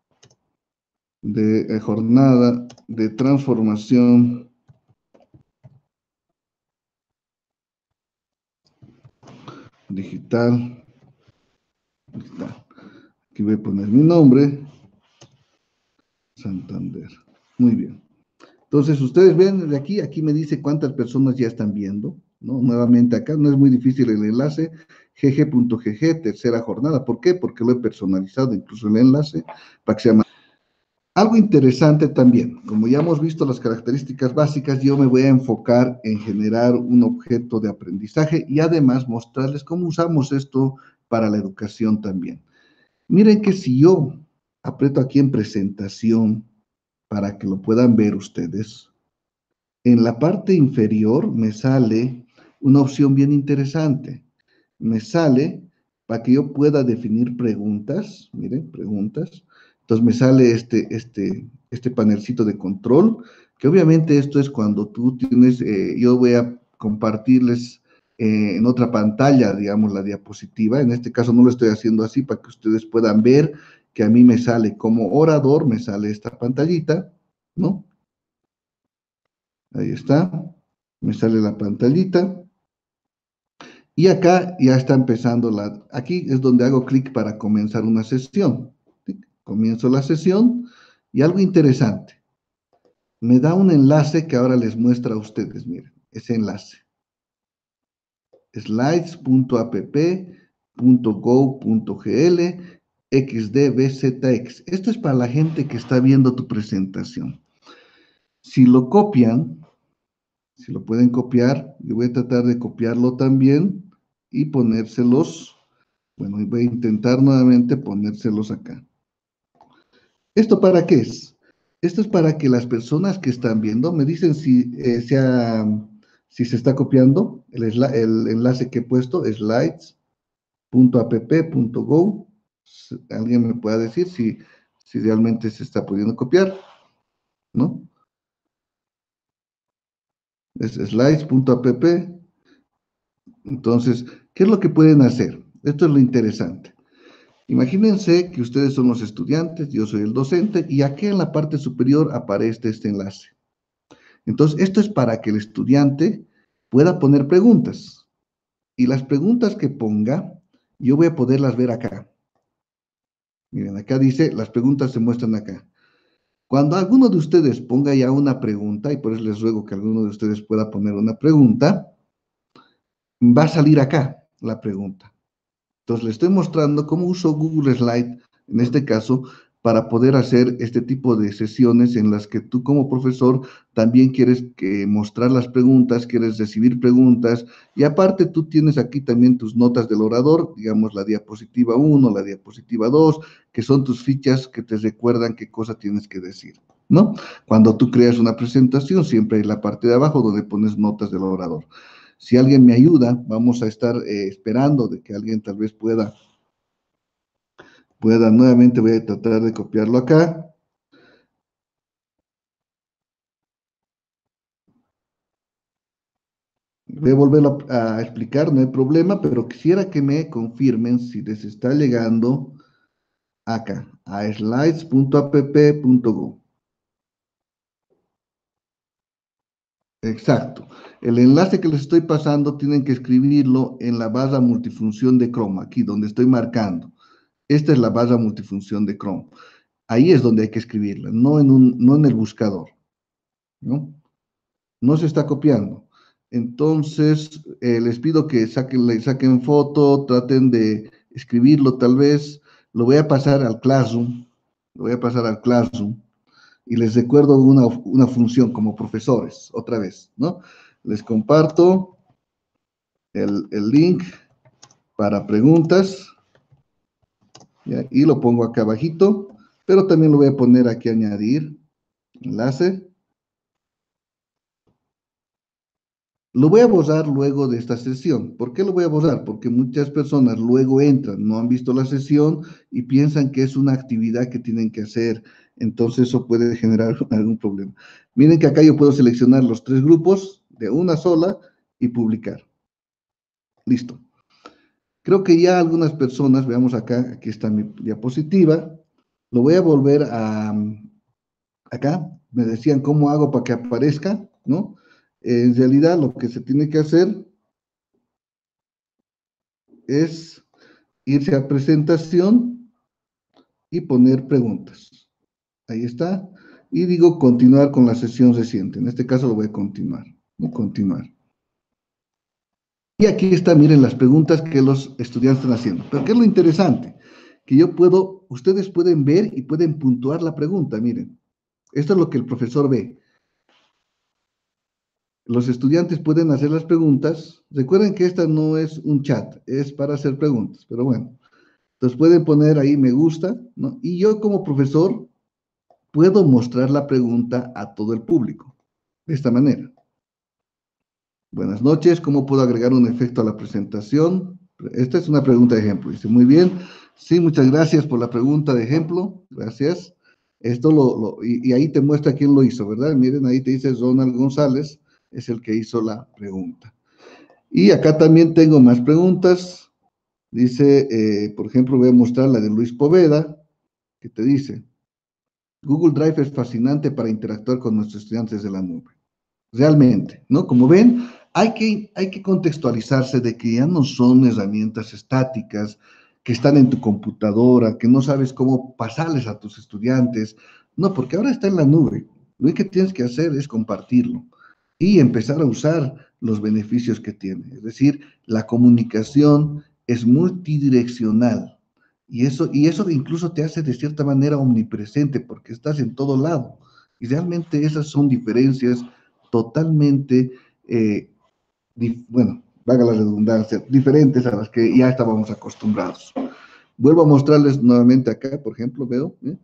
de eh, jornada de transformación digital. Aquí está. Aquí voy a poner mi nombre. Santander. Muy bien. Entonces, ustedes ven desde aquí, aquí me dice cuántas personas ya están viendo, ¿no? Nuevamente acá, no es muy difícil el enlace, gg punto gg, tercera jornada. ¿Por qué? Porque lo he personalizado, incluso el enlace, para que sea más. Algo interesante también, como ya hemos visto las características básicas, yo me voy a enfocar en generar un objeto de aprendizaje y además mostrarles cómo usamos esto para la educación también. Miren que si yo aprieto aquí en presentación para que lo puedan ver ustedes, en la parte inferior me sale una opción bien interesante. Me sale para que yo pueda definir preguntas, miren, preguntas. Entonces me sale este, este, este panelcito de control, que obviamente esto es cuando tú tienes, eh, yo voy a compartirles eh, en otra pantalla, digamos, la diapositiva. En este caso no lo estoy haciendo así para que ustedes puedan ver que a mí me sale como orador, me sale esta pantallita, ¿no? Ahí está, me sale la pantallita. Y acá ya está empezando la, aquí es donde hago clic para comenzar una sesión. Comienzo la sesión y algo interesante. Me da un enlace que ahora les muestra a ustedes, miren, ese enlace. slides punto app punto go punto gl xdbzx. Esto es para la gente que está viendo tu presentación. Si lo copian, si lo pueden copiar, yo voy a tratar de copiarlo también y ponérselos, bueno, voy a intentar nuevamente ponérselos acá. ¿Esto para qué es? Esto es para que las personas que están viendo me dicen si, eh, sea, si se está copiando el, el enlace que he puesto, slides punto app punto go. Alguien me pueda decir si, si realmente se está pudiendo copiar, ¿no? Es slides punto app. Entonces, ¿qué es lo que pueden hacer? Esto es lo interesante. Imagínense que ustedes son los estudiantes, yo soy el docente, y aquí en la parte superior aparece este enlace. Entonces, esto es para que el estudiante pueda poner preguntas. Y las preguntas que ponga, yo voy a poderlas ver acá. Miren, acá dice, las preguntas se muestran acá. Cuando alguno de ustedes ponga ya una pregunta, y por eso les ruego que alguno de ustedes pueda poner una pregunta, va a salir acá la pregunta. Entonces, le estoy mostrando cómo uso Google Slide, en este caso, para poder hacer este tipo de sesiones en las que tú como profesor también quieres que mostrar las preguntas, quieres recibir preguntas, y aparte tú tienes aquí también tus notas del orador, digamos la diapositiva uno, la diapositiva dos, que son tus fichas que te recuerdan qué cosa tienes que decir, ¿no? Cuando tú creas una presentación, siempre hay la parte de abajo donde pones notas del orador. Si alguien me ayuda, vamos a estar eh, esperando de que alguien tal vez pueda, pueda, nuevamente voy a tratar de copiarlo acá. Voy a volverlo a, a explicar, no hay problema, pero quisiera que me confirmen si les está llegando acá, a slides punto app punto go. Exacto. El enlace que les estoy pasando tienen que escribirlo en la barra multifunción de Chrome, aquí donde estoy marcando. Esta es la barra multifunción de Chrome. Ahí es donde hay que escribirla, no en, un, no en el buscador, ¿no? No se está copiando. Entonces, eh, les pido que saquen, le saquen foto, traten de escribirlo tal vez. Lo voy a pasar al Classroom, lo voy a pasar al Classroom. Y les recuerdo una, una función como profesores, otra vez, ¿no? Les comparto el, el link para preguntas, ¿ya? Y lo pongo acá abajito, pero también lo voy a poner aquí, añadir, enlace. Lo voy a borrar luego de esta sesión. ¿Por qué lo voy a borrar? Porque muchas personas luego entran, no han visto la sesión y piensan que es una actividad que tienen que hacer. Entonces eso puede generar algún problema. Miren que acá yo puedo seleccionar los tres grupos de una sola y publicar. Listo. Creo que ya algunas personas, veamos acá, aquí está mi diapositiva. Lo voy a volver a acá. Me decían cómo hago para que aparezca, ¿no? En realidad lo que se tiene que hacer es irse a presentación y poner preguntas. Ahí está. Y digo continuar con la sesión reciente. En este caso lo voy a continuar. ¿No? Continuar. Y aquí está, miren las preguntas que los estudiantes están haciendo. Pero ¿qué es lo interesante? Que yo puedo, ustedes pueden ver y pueden puntuar la pregunta, miren. Esto es lo que el profesor ve. Los estudiantes pueden hacer las preguntas. Recuerden que esta no es un chat, es para hacer preguntas, pero bueno. Entonces pueden poner ahí me gusta, ¿no? Y yo como profesor puedo mostrar la pregunta a todo el público, de esta manera. Buenas noches, ¿cómo puedo agregar un efecto a la presentación? Esta es una pregunta de ejemplo. Dice, muy bien. Sí, muchas gracias por la pregunta de ejemplo. Gracias. Esto lo, lo y, y ahí te muestra quién lo hizo, ¿verdad? Miren, ahí te dice Ronald González, es el que hizo la pregunta. Y acá también tengo más preguntas. Dice, eh, por ejemplo, voy a mostrar la de Luis Poveda, que te dice, Google Drive es fascinante para interactuar con nuestros estudiantes de la nube. Realmente, ¿no? Como ven, hay que, hay que contextualizarse de que ya no son herramientas estáticas que están en tu computadora, que no sabes cómo pasarles a tus estudiantes. No, porque ahora está en la nube. Lo que tienes que hacer es compartirlo y empezar a usar los beneficios que tiene. Es decir, la comunicación es multidireccional y eso, y eso incluso te hace de cierta manera omnipresente porque estás en todo lado. Y realmente esas son diferencias totalmente, eh, bueno, valga la redundancia, diferentes a las que ya estábamos acostumbrados. Vuelvo a mostrarles nuevamente acá, por ejemplo, veo, ¿eh?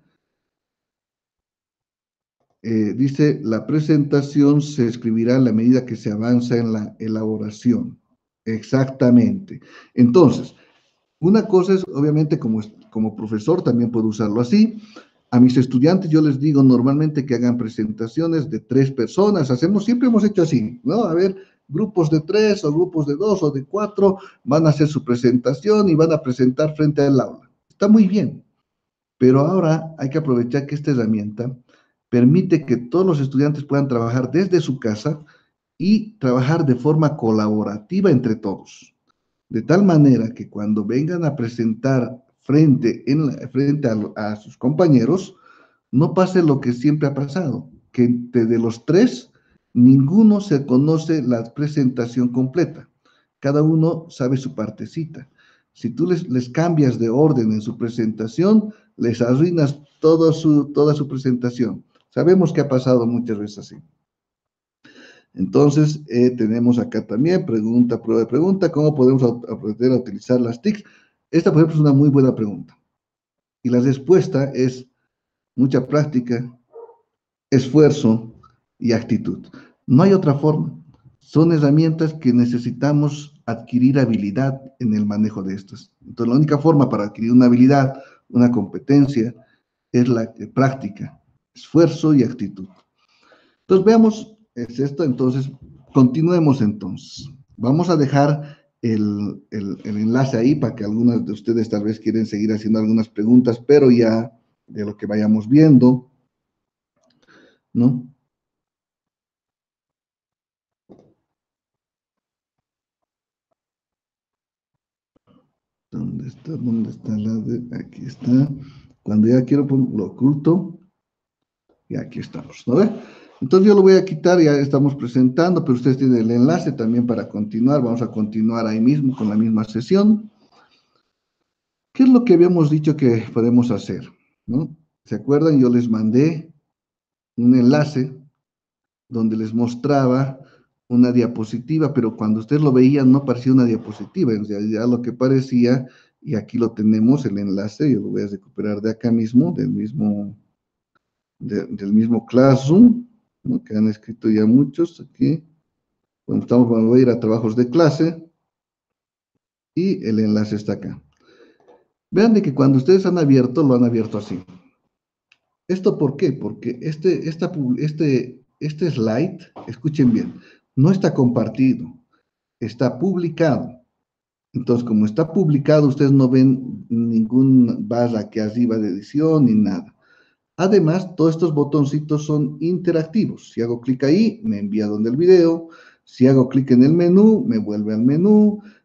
Eh, dice, la presentación se escribirá a la medida que se avanza en la elaboración. Exactamente. Entonces, una cosa es, obviamente, como, como profesor también puedo usarlo así. A mis estudiantes yo les digo normalmente que hagan presentaciones de tres personas. Hacemos, siempre hemos hecho así, ¿no? A ver, grupos de tres o grupos de dos o de cuatro van a hacer su presentación y van a presentar frente al aula. Está muy bien, pero ahora hay que aprovechar que esta herramienta permite que todos los estudiantes puedan trabajar desde su casa y trabajar de forma colaborativa entre todos. De tal manera que cuando vengan a presentar frente, en la, frente a, a, sus compañeros, no pase lo que siempre ha pasado, que de los tres, ninguno se conoce la presentación completa. Cada uno sabe su partecita. Si tú les, les cambias de orden en su presentación, les arruinas todo su, toda su presentación. Sabemos que ha pasado muchas veces así. Entonces, eh, tenemos acá también pregunta, prueba de pregunta, ¿cómo podemos aprender a utilizar las T I Cs? Esta, por ejemplo, es una muy buena pregunta. Y la respuesta es mucha práctica, esfuerzo y actitud. No hay otra forma. Son herramientas que necesitamos adquirir habilidad en el manejo de estas. Entonces, la única forma para adquirir una habilidad, una competencia, es la práctica, esfuerzo y actitud. Entonces, veamos, es esto, entonces, continuemos entonces. Vamos a dejar el, el, el enlace ahí para que algunas de ustedes tal vez quieren seguir haciendo algunas preguntas, pero ya de lo que vayamos viendo, ¿no? ¿Dónde está? ¿Dónde está la de? Aquí está. Cuando ya quiero poner lo oculto, y aquí estamos, ¿no ve? Entonces yo lo voy a quitar, ya estamos presentando, pero ustedes tienen el enlace también para continuar. Vamos a continuar ahí mismo con la misma sesión. ¿Qué es lo que habíamos dicho que podemos hacer? ¿No? ¿Se acuerdan? Yo les mandé un enlace donde les mostraba una diapositiva, pero cuando ustedes lo veían no parecía una diapositiva, en realidad lo que parecía, y aquí lo tenemos, el enlace, yo lo voy a recuperar de acá mismo, del mismo, de, del mismo Classroom, ¿no? Que han escrito ya muchos aquí. Bueno, estamos, vamos a ir a trabajos de clase, y el enlace está acá. Vean de que cuando ustedes han abierto, lo han abierto así. ¿Esto por qué? Porque este, esta, este, este slide, escuchen bien, no está compartido, está publicado. Entonces, como está publicado, ustedes no ven ningún barra que arriba de edición ni nada. Además, todos estos botoncitos son interactivos. Si hago clic ahí, me envía donde el video. Si hago clic en el menú, me vuelve al menú.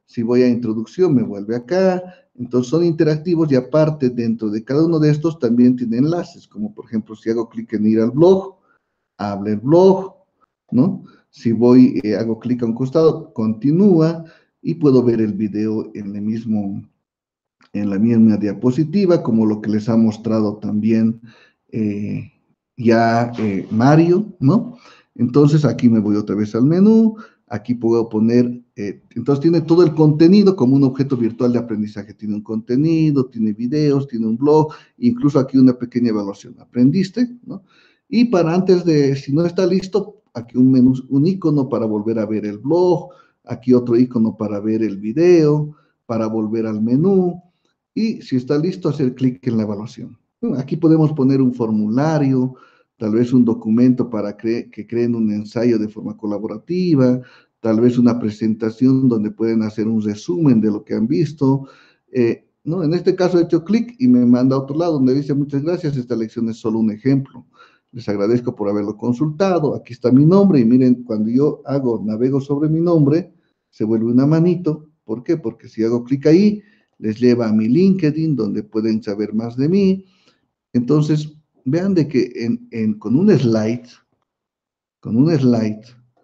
Si voy a introducción, me vuelve acá. Entonces son interactivos y aparte dentro de cada uno de estos también tiene enlaces, como por ejemplo si hago clic en ir al blog, abre el blog, ¿no? Si voy, eh, hago clic a un costado, continúa y puedo ver el video en el mismo, en la misma diapositiva, como lo que les ha mostrado también eh, ya eh, Mario, ¿no? Entonces aquí me voy otra vez al menú, aquí puedo poner, eh, entonces tiene todo el contenido como un objeto virtual de aprendizaje, tiene un contenido, tiene videos, tiene un blog, incluso aquí una pequeña evaluación, ¿aprendiste? ¿No? Y para antes de, si no está listo, aquí un menú, un icono para volver a ver el blog, aquí otro icono para ver el video, para volver al menú, y si está listo, hacer clic en la evaluación. Aquí podemos poner un formulario, tal vez un documento para cre que creen un ensayo de forma colaborativa, tal vez una presentación donde pueden hacer un resumen de lo que han visto. Eh, ¿no? En este caso he hecho clic y me manda a otro lado donde dice muchas gracias, esta lección es solo un ejemplo. Les agradezco por haberlo consultado, aquí está mi nombre y miren, cuando yo hago, navego sobre mi nombre, se vuelve una manito. ¿Por qué? Porque si hago clic ahí, les lleva a mi LinkedIn, donde pueden saber más de mí. Entonces, vean de que en, en, con un slide, con un slide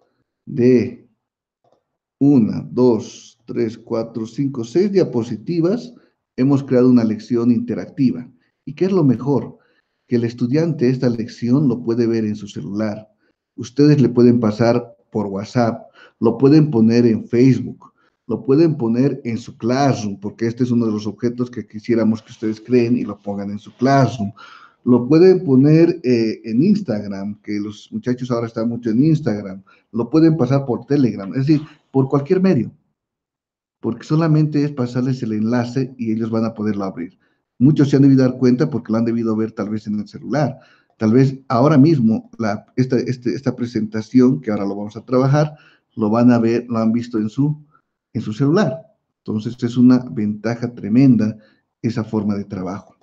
de una, dos, tres, cuatro, cinco, seis diapositivas, hemos creado una lección interactiva. ¿Y qué es lo mejor? Que el estudiante esta lección lo puede ver en su celular. Ustedes le pueden pasar por WhatsApp, lo pueden poner en Facebook, lo pueden poner en su Classroom, porque este es uno de los objetos que quisiéramos que ustedes creen y lo pongan en su Classroom. Lo pueden poner eh, en Instagram, que los muchachos ahora están mucho en Instagram. Lo pueden pasar por Telegram, es decir, por cualquier medio, porque solamente es pasarles el enlace y ellos van a poderlo abrir. Muchos se han debido dar cuenta porque lo han debido ver tal vez en el celular. Tal vez ahora mismo la, esta, este, esta presentación, que ahora lo vamos a trabajar, lo van a ver, lo han visto en su, en su celular. Entonces es una ventaja tremenda esa forma de trabajo,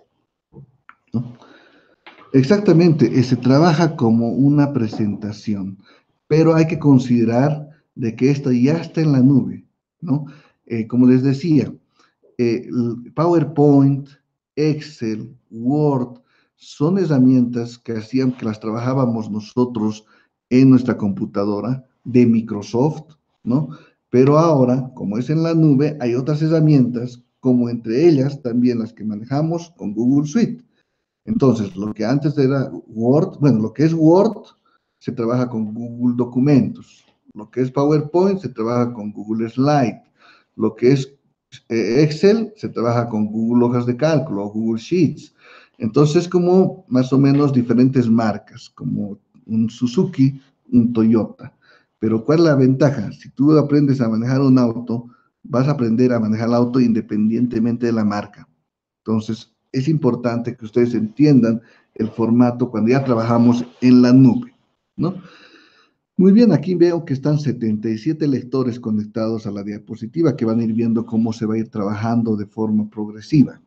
¿no? Exactamente, se trabaja como una presentación, pero hay que considerar de que esto ya está en la nube, ¿no? Eh, como les decía, eh, PowerPoint, Excel, Word, son herramientas que hacían que las trabajábamos nosotros en nuestra computadora de Microsoft, ¿no? Pero ahora, como es en la nube, hay otras herramientas, como entre ellas también las que manejamos con Google Suite. Entonces, lo que antes era Word, bueno, lo que es Word se trabaja con Google Documentos, lo que es PowerPoint se trabaja con Google Slide, lo que es eh, Excel se trabaja con Google Hojas de Cálculo o Google Sheets. Entonces, como más o menos diferentes marcas, como un Suzuki, un Toyota. Pero ¿cuál es la ventaja? Si tú aprendes a manejar un auto, vas a aprender a manejar el auto independientemente de la marca. Entonces, es importante que ustedes entiendan el formato cuando ya trabajamos en la nube, ¿no? Muy bien, aquí veo que están setenta y siete lectores conectados a la diapositiva que van a ir viendo cómo se va a ir trabajando de forma progresiva.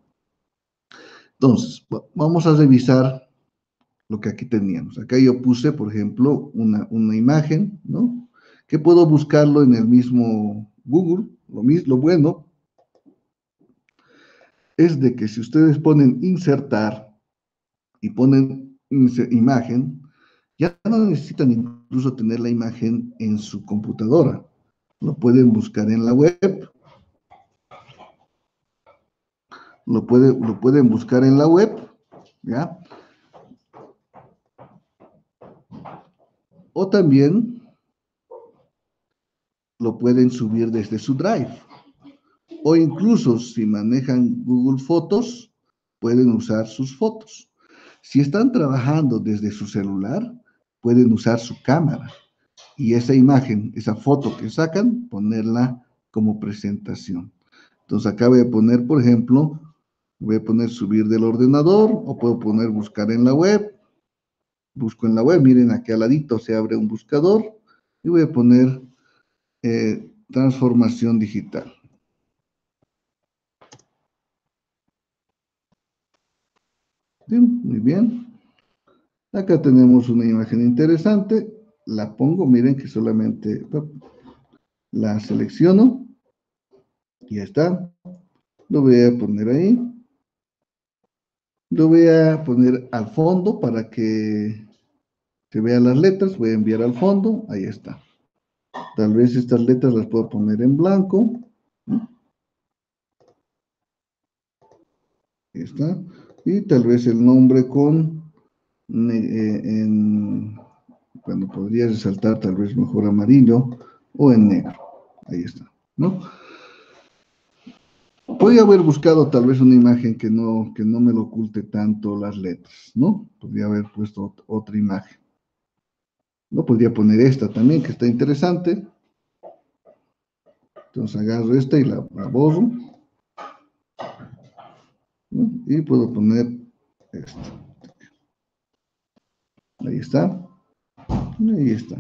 Entonces, vamos a revisar lo que aquí teníamos. Acá yo puse, por ejemplo, una, una imagen, ¿no? Que puedo buscarlo en el mismo Google. Lo, mismo, lo bueno es de que si ustedes ponen insertar y ponen imagen, ya no necesitan incluso tener la imagen en su computadora. Lo pueden buscar en la web. Lo, puede, lo pueden buscar en la web, ¿ya? O también lo pueden subir desde su Drive. O incluso si manejan Google Fotos, pueden usar sus fotos. Si están trabajando desde su celular, pueden usar su cámara. Y esa imagen, esa foto que sacan, ponerla como presentación. Entonces acá voy a poner, por ejemplo, voy a poner subir del ordenador o puedo poner buscar en la web. Busco en la web, miren aquí al ladito se abre un buscador y voy a poner eh, transformación digital. Sí, muy bien. Acá tenemos una imagen interesante. La pongo, miren que solamente la selecciono Ya está. Lo voy a poner ahí. Lo voy a poner al fondo para que se vean las letras. Voy a enviar al fondo. Ahí está. Tal vez estas letras las puedo poner en blanco. Ahí está. Y tal vez el nombre con... Eh, en, bueno, podría resaltar tal vez mejor amarillo o en negro. Ahí está, ¿no? Podría haber buscado tal vez una imagen que no, que no me lo oculte tanto las letras, ¿no? Podría haber puesto otra imagen. No podría poner esta también, que está interesante. Entonces agarro esta y la, la borro. ¿No? Y puedo poner esta. Ahí está. Ahí está.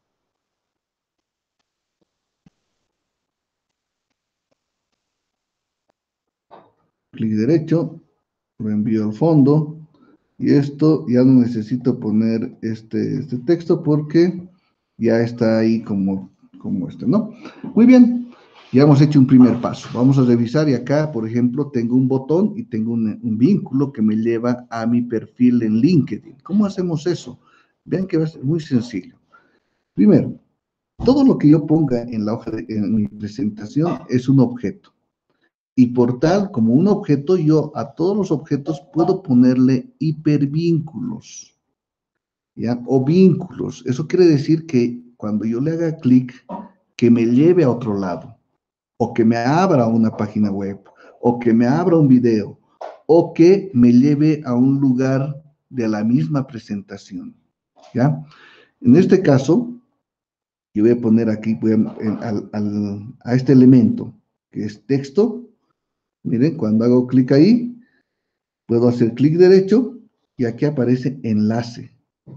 Clic derecho, lo envío al fondo. Y esto ya no necesito poner este, este texto porque ya está ahí como, como este, ¿no? Muy bien, ya hemos hecho un primer paso. Vamos a revisar y acá, por ejemplo, tengo un botón y tengo un, un vínculo que me lleva a mi perfil en LinkedIn. ¿Cómo hacemos eso? Vean que va a ser muy sencillo. Primero, todo lo que yo ponga en la hoja de en mi presentación es un objeto. Y por tal, como un objeto, yo a todos los objetos puedo ponerle hipervínculos, ¿ya? O vínculos. Eso quiere decir que cuando yo le haga clic, que me lleve a otro lado, o que me abra una página web, o que me abra un video, o que me lleve a un lugar de la misma presentación, ¿ya? En este caso, yo voy a poner aquí, voy a, en, al, al, a este elemento, que es texto. Miren, cuando hago clic ahí, puedo hacer clic derecho y aquí aparece enlace.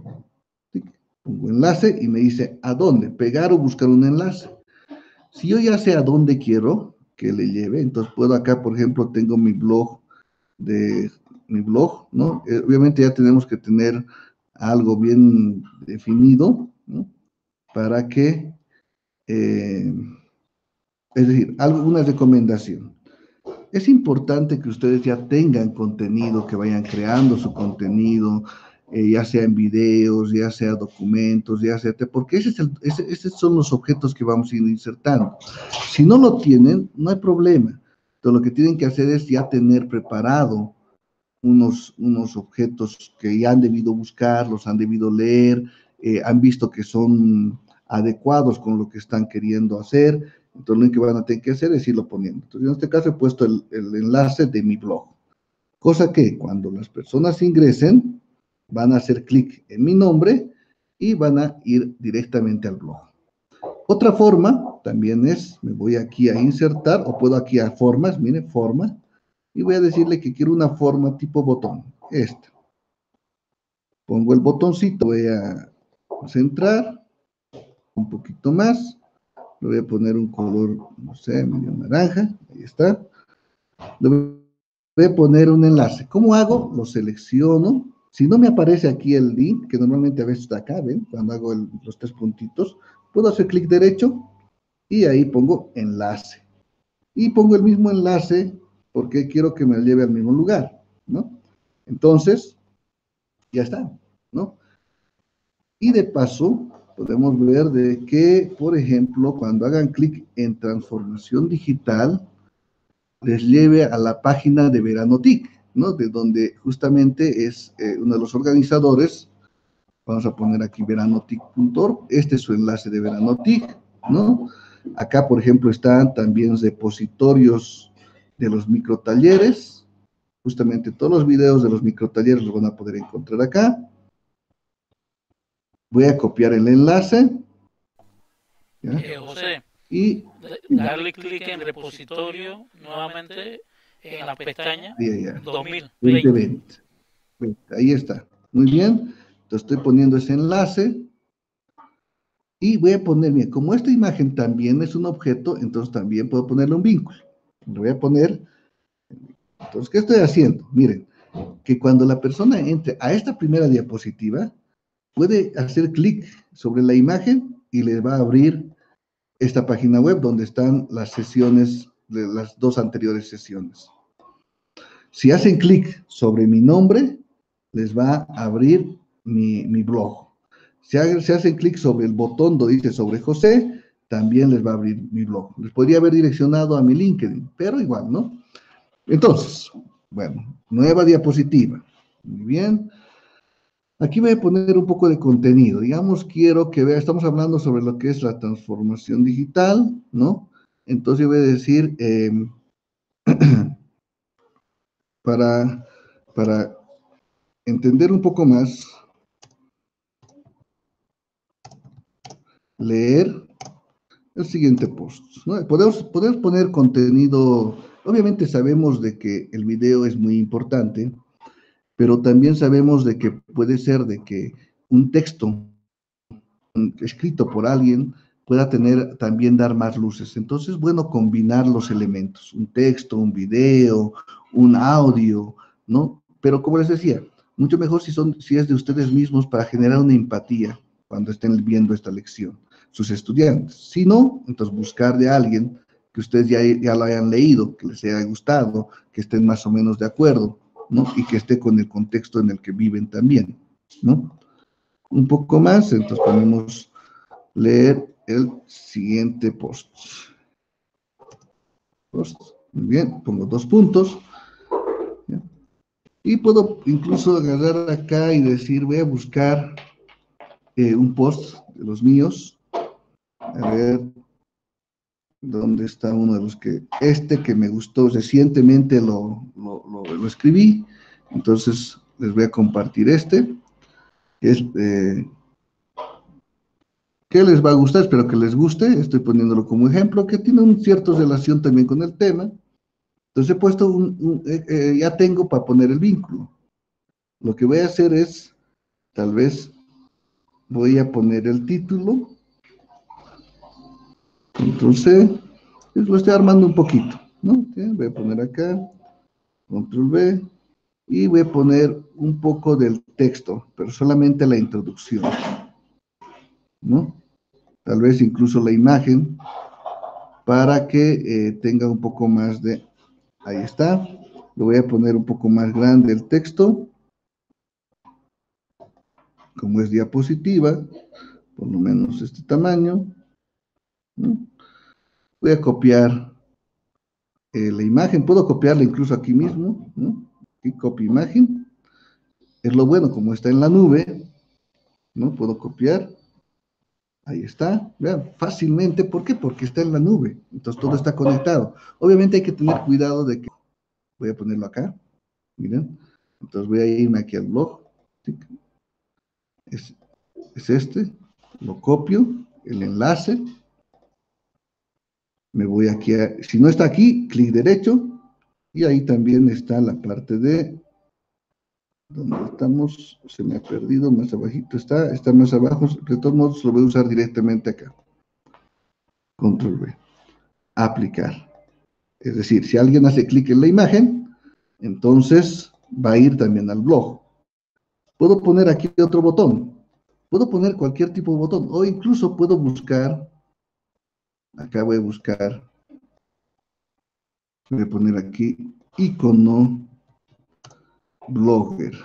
Pongo enlace y me dice a dónde, pegar o buscar un enlace. Si yo ya sé a dónde quiero que le lleve, entonces puedo acá, por ejemplo, tengo mi blog de mi blog, ¿no? Eh, obviamente ya tenemos que tener algo bien definido, ¿no? Para que, eh, es decir, algo, una recomendación. Es importante que ustedes ya tengan contenido, que vayan creando su contenido, eh, ya sea en videos, ya sea documentos, ya sea, porque ese es el, ese, esos son los objetos que vamos a ir insertando. Si no lo tienen, no hay problema. Entonces, lo que tienen que hacer es ya tener preparado unos, unos objetos que ya han debido buscar, los han debido leer, eh, han visto que son adecuados con lo que están queriendo hacer. Entonces, lo que van a tener que hacer es irlo poniendo. Entonces, en este caso he puesto el, el enlace de mi blog. Cosa que cuando las personas ingresen, van a hacer clic en mi nombre y van a ir directamente al blog. Otra forma también es, me voy aquí a insertar, o puedo aquí a formas, mire, forma, y voy a decirle que quiero una forma tipo botón, esta. Pongo el botoncito, voy a centrar un poquito más, le voy a poner un color, no sé, medio naranja, ahí está. Le voy a poner un enlace. ¿Cómo hago? Lo selecciono. Si no me aparece aquí el link, que normalmente a veces está acá, ¿ven? Cuando hago el, los tres puntitos, puedo hacer clic derecho y ahí pongo enlace. Y pongo el mismo enlace porque quiero que me lleve al mismo lugar, ¿no? Entonces, ya está, ¿no? Y de paso, podemos ver de que, por ejemplo, cuando hagan clic en transformación digital, les lleve a la página de Veranotic, ¿no? De donde justamente es eh, uno de los organizadores. Vamos a poner aquí veranotic punto org. Este es su enlace de Veranotic, ¿no? Acá, por ejemplo, están también repositorios de los microtalleres. Justamente todos los videos de los microtalleres los van a poder encontrar acá. Voy a copiar el enlace. Eh, José, y darle clic en repositorio nuevamente en la pestaña ya, ya. dos mil veinte. Ahí está. Muy bien. Entonces estoy poniendo ese enlace. Y voy a poner, bien, como esta imagen también es un objeto, entonces también puedo ponerle un vínculo. Le voy a poner, entonces, ¿qué estoy haciendo? Miren, que cuando la persona entre a esta primera diapositiva, puede hacer clic sobre la imagen y le va a abrir esta página web donde están las sesiones de las dos anteriores sesiones. Si hacen clic sobre mi nombre, les va a abrir mi, mi blog. Si, hagan, si hacen clic sobre el botón donde dice sobre José, también les va a abrir mi blog. Les podría haber direccionado a mi LinkedIn, pero igual, ¿no? Entonces, bueno, nueva diapositiva. Muy bien. Aquí voy a poner un poco de contenido. Digamos, quiero que vea, estamos hablando sobre lo que es la transformación digital, ¿no? Entonces yo voy a decir, eh, para, para entender un poco más, leer el siguiente post, ¿no? Podemos, podemos poner contenido, obviamente sabemos de que el video es muy importante, pero también sabemos de que puede ser de que un texto escrito por alguien pueda tener, también dar más luces. Entonces, bueno, combinar los elementos, un texto, un video, un audio, ¿no? Pero como les decía, mucho mejor si, son, si es de ustedes mismos para generar una empatía cuando estén viendo esta lección, sus estudiantes. Si no, entonces buscar de alguien que ustedes ya, ya lo hayan leído, que les haya gustado, que estén más o menos de acuerdo, ¿no? Y que esté con el contexto en el que viven también, ¿no? Un poco más, entonces ponemos leer el siguiente post. Post. Muy bien, pongo dos puntos. ¿Ya? Y puedo incluso agarrar acá y decir, voy a buscar eh, un post de los míos. A ver, ¿dónde está uno de los que, este que me gustó recientemente lo, lo, lo, lo escribí? Entonces les voy a compartir este, que es... Eh, ¿qué les va a gustar? Espero que les guste. Estoy poniéndolo como ejemplo, que tiene una cierta relación también con el tema. Entonces he puesto un, un eh, eh, ya tengo para poner el vínculo. Lo que voy a hacer es, tal vez, voy a poner el título. Control C. Lo estoy armando un poquito, ¿no? ¿Sí? Voy a poner acá, Control V, y voy a poner un poco del texto, pero solamente la introducción, ¿no? Tal vez incluso la imagen, para que eh, tenga un poco más de... Ahí está. Lo voy a poner un poco más grande el texto. Como es diapositiva, por lo menos este tamaño, ¿no? Voy a copiar eh, la imagen. Puedo copiarla incluso aquí mismo, ¿no? Aquí copio imagen. Es lo bueno, como está en la nube, ¿no? Puedo copiar. Ahí está, vean, fácilmente. ¿Por qué? Porque está en la nube. Entonces todo está conectado. Obviamente hay que tener cuidado de que... Voy a ponerlo acá. Miren. Entonces voy a irme aquí al blog. ¿Sí? Es, es este. Lo copio. El enlace. Me voy aquí a... Si no está aquí, clic derecho. Y ahí también está la parte de... ¿Dónde estamos? Se me ha perdido. Más abajito está. Está más abajo. De todos modos lo voy a usar directamente acá. Control V. Aplicar. Es decir, si alguien hace clic en la imagen, entonces va a ir también al blog. Puedo poner aquí otro botón. Puedo poner cualquier tipo de botón. O incluso puedo buscar. Acá voy a buscar. Voy a poner aquí icono blogger.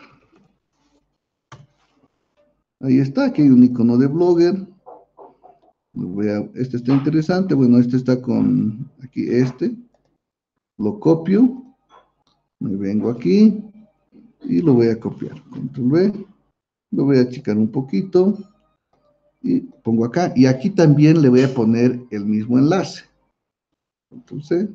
Ahí está. Aquí hay un icono de blogger. Voy a, este está interesante. Bueno, este está con aquí este. Lo copio. Me vengo aquí. Y lo voy a copiar. Control V. Lo voy a achicar un poquito. Y pongo acá. Y aquí también le voy a poner el mismo enlace. Entonces,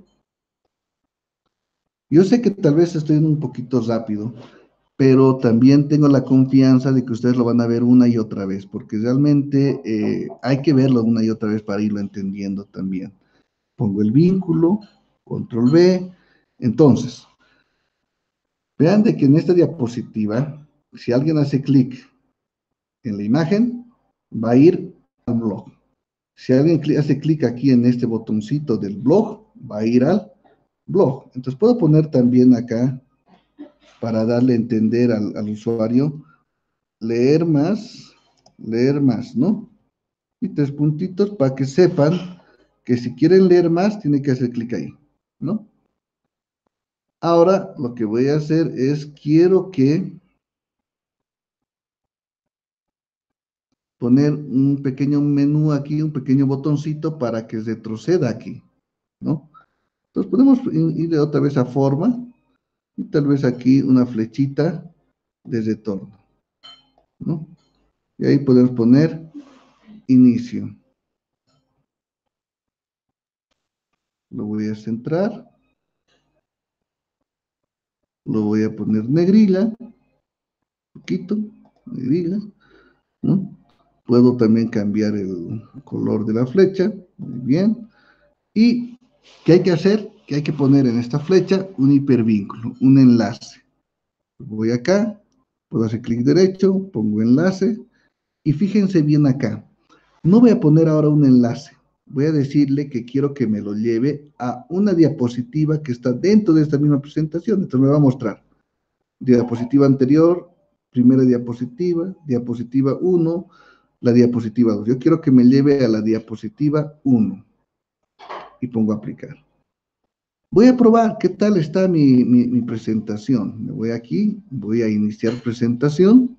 yo sé que tal vez estoy un poquito rápido, pero también tengo la confianza de que ustedes lo van a ver una y otra vez, porque realmente eh, hay que verlo una y otra vez para irlo entendiendo también. Pongo el vínculo, control V. Entonces, vean de que en esta diapositiva, si alguien hace clic en la imagen, va a ir al blog. Si alguien hace clic aquí en este botoncito del blog, va a ir al blog. Entonces puedo poner también acá, para darle a entender al, al usuario, leer más, leer más, ¿no? Y tres puntitos para que sepan que si quieren leer más, tienen que hacer clic ahí. ¿no? Ahora lo que voy a hacer es, quiero que poner un pequeño menú aquí, un pequeño botoncito para que retroceda aquí, ¿no? Entonces podemos ir otra vez a forma y tal vez aquí una flechita de retorno, ¿no? Y ahí podemos poner inicio. Lo voy a centrar. Lo voy a poner negrila, un poquito, negrila, ¿no? Puedo también cambiar el color de la flecha, muy bien. ¿Y qué hay que hacer? Que hay que poner en esta flecha un hipervínculo, un enlace. Voy acá, puedo hacer clic derecho, pongo enlace, y fíjense bien acá. No voy a poner ahora un enlace, voy a decirle que quiero que me lo lleve a una diapositiva que está dentro de esta misma presentación. Entonces me va a mostrar diapositiva anterior, primera diapositiva, diapositiva uno, la diapositiva dos. Yo quiero que me lleve a la diapositiva uno y pongo aplicar. Voy a probar qué tal está mi, mi, mi presentación. Me voy aquí, voy a iniciar presentación.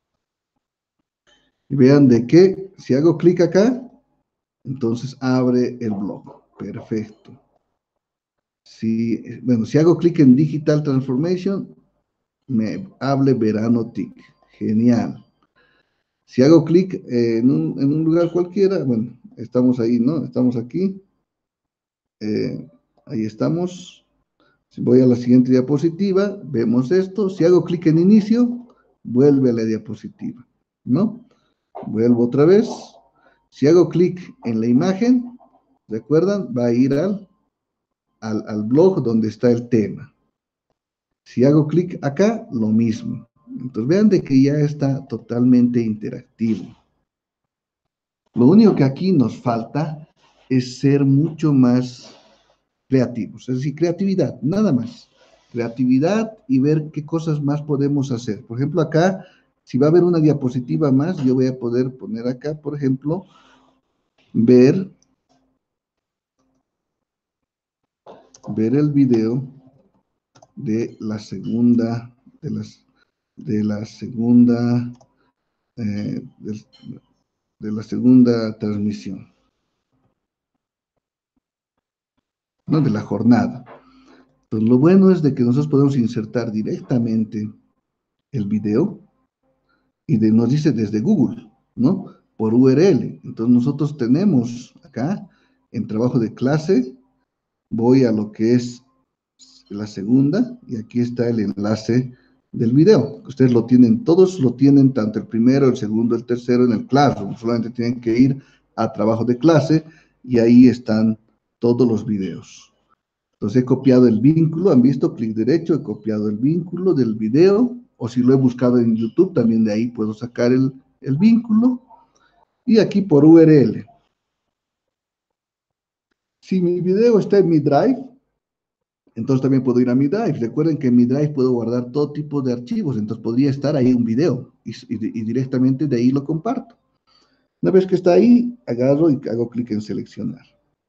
Y vean de que si hago clic acá, entonces abre el blog. Perfecto. Si, bueno, si hago clic en Digital Transformation, me hable Verano T I C. Genial. Si hago clic en un, en un lugar cualquiera, bueno, estamos ahí, ¿no? Estamos aquí. Eh, ahí estamos. Si voy a la siguiente diapositiva, vemos esto. Si hago clic en inicio, vuelve a la diapositiva, ¿no? Vuelvo otra vez. Si hago clic en la imagen, ¿recuerdan? Va a ir al, al, al blog donde está el tema. Si hago clic acá, lo mismo. Entonces vean de que ya está totalmente interactivo. Lo único que aquí nos falta es ser mucho más creativos, es decir, creatividad, nada más. Creatividad y ver qué cosas más podemos hacer. Por ejemplo, acá, si va a haber una diapositiva más, yo voy a poder poner acá, por ejemplo, ver, ver el video de la segunda, de, las, de la segunda, eh, de, de la segunda transmisión, ¿no? De la jornada. Entonces, lo bueno es de que nosotros podemos insertar directamente el video y de, nos dice desde Google, ¿no? Por U R L. Entonces, nosotros tenemos acá, en trabajo de clase, voy a lo que es la segunda, y aquí está el enlace del video. Ustedes lo tienen, todos lo tienen, tanto el primero, el segundo, el tercero, en el Classroom. Solamente tienen que ir a trabajo de clase, y ahí están todos los videos. Entonces he copiado el vínculo, han visto, clic derecho, he copiado el vínculo del video, o si lo he buscado en YouTube, también de ahí puedo sacar el, el vínculo, y aquí por U R L. Si mi video está en mi Drive, entonces también puedo ir a mi Drive. Recuerden que en mi Drive puedo guardar todo tipo de archivos, entonces podría estar ahí un video, y, y, y directamente de ahí lo comparto. Una vez que está ahí, agarro y hago clic en seleccionar.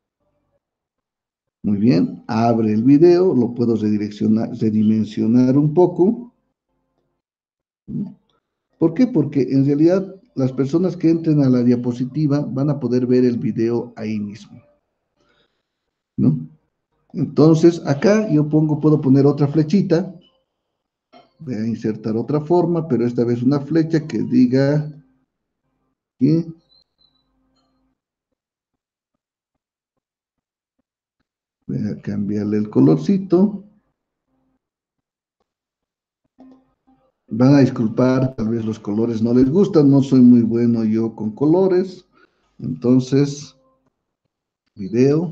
Muy bien, abre el video, lo puedo redireccionar, redimensionar un poco. ¿Por qué? Porque en realidad las personas que entren a la diapositiva van a poder ver el video ahí mismo, ¿no? Entonces, acá yo pongo, puedo poner otra flechita. Voy a insertar otra forma, pero esta vez una flecha que diga que voy a cambiarle el colorcito. Van a disculpar, tal vez los colores no les gustan, no soy muy bueno yo con colores. Entonces, video.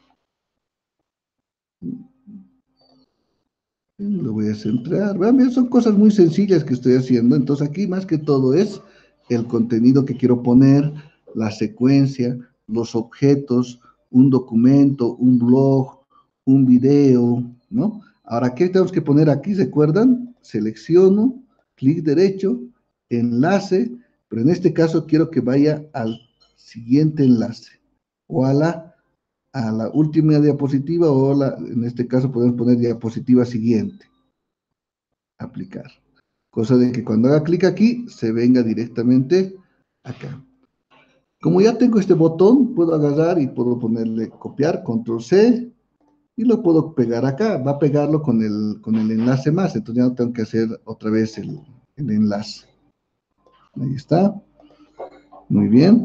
Lo voy a centrar. Vean, son cosas muy sencillas que estoy haciendo. Entonces aquí más que todo es el contenido que quiero poner, la secuencia, los objetos, un documento, un blog, un video, ¿no? Ahora, ¿qué tenemos que poner aquí? ¿Se acuerdan? Selecciono, clic derecho, enlace, pero en este caso quiero que vaya al siguiente enlace o a la a la última diapositiva o la, en este caso podemos poner diapositiva siguiente. Aplicar. Cosa de que cuando haga clic aquí, se venga directamente acá. Como ya tengo este botón, puedo agarrar y puedo ponerle copiar, control ce, y lo puedo pegar acá. Va a pegarlo con el, con el enlace más, entonces ya no tengo que hacer otra vez el, el enlace. Ahí está. Muy bien.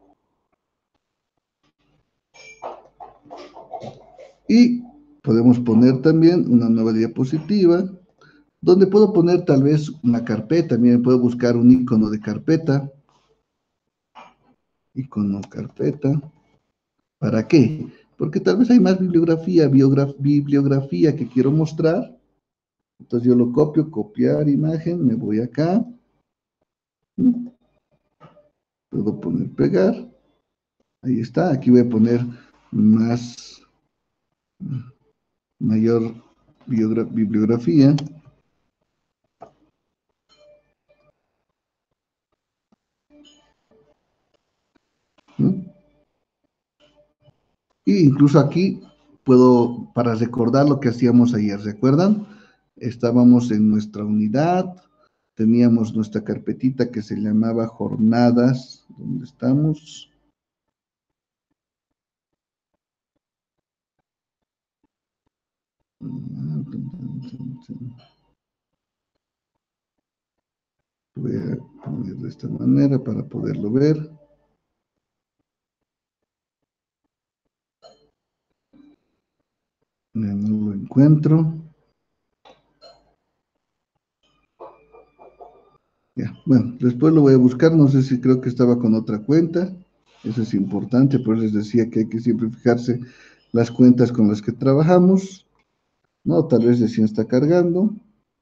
Y podemos poner también una nueva diapositiva, donde puedo poner tal vez una carpeta. Miren, puedo buscar un icono de carpeta. Icono carpeta. ¿Para qué? Porque tal vez hay más bibliografía, bibliografía que quiero mostrar. Entonces yo lo copio, copiar imagen, me voy acá. Puedo poner pegar. Ahí está. Aquí voy a poner más, mayor bibliografía. ¿No? Y incluso aquí puedo, para recordar lo que hacíamos ayer, ¿recuerdan? Estábamos en nuestra unidad, teníamos nuestra carpetita que se llamaba jornadas. ¿Dónde estamos? Voy a poner de esta manera para poderlo ver. No lo encuentro. Ya, bueno, después lo voy a buscar. No sé si creo que estaba con otra cuenta. Eso es importante, por eso les decía que hay que siempre fijarse las cuentas con las que trabajamos. No, tal vez recién está cargando.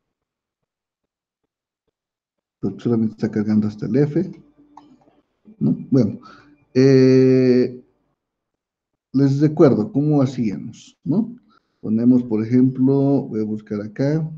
Pero solamente está cargando hasta el F. ¿No? Bueno, eh, les recuerdo cómo hacíamos, ¿no? Ponemos, por ejemplo, voy a buscar acá.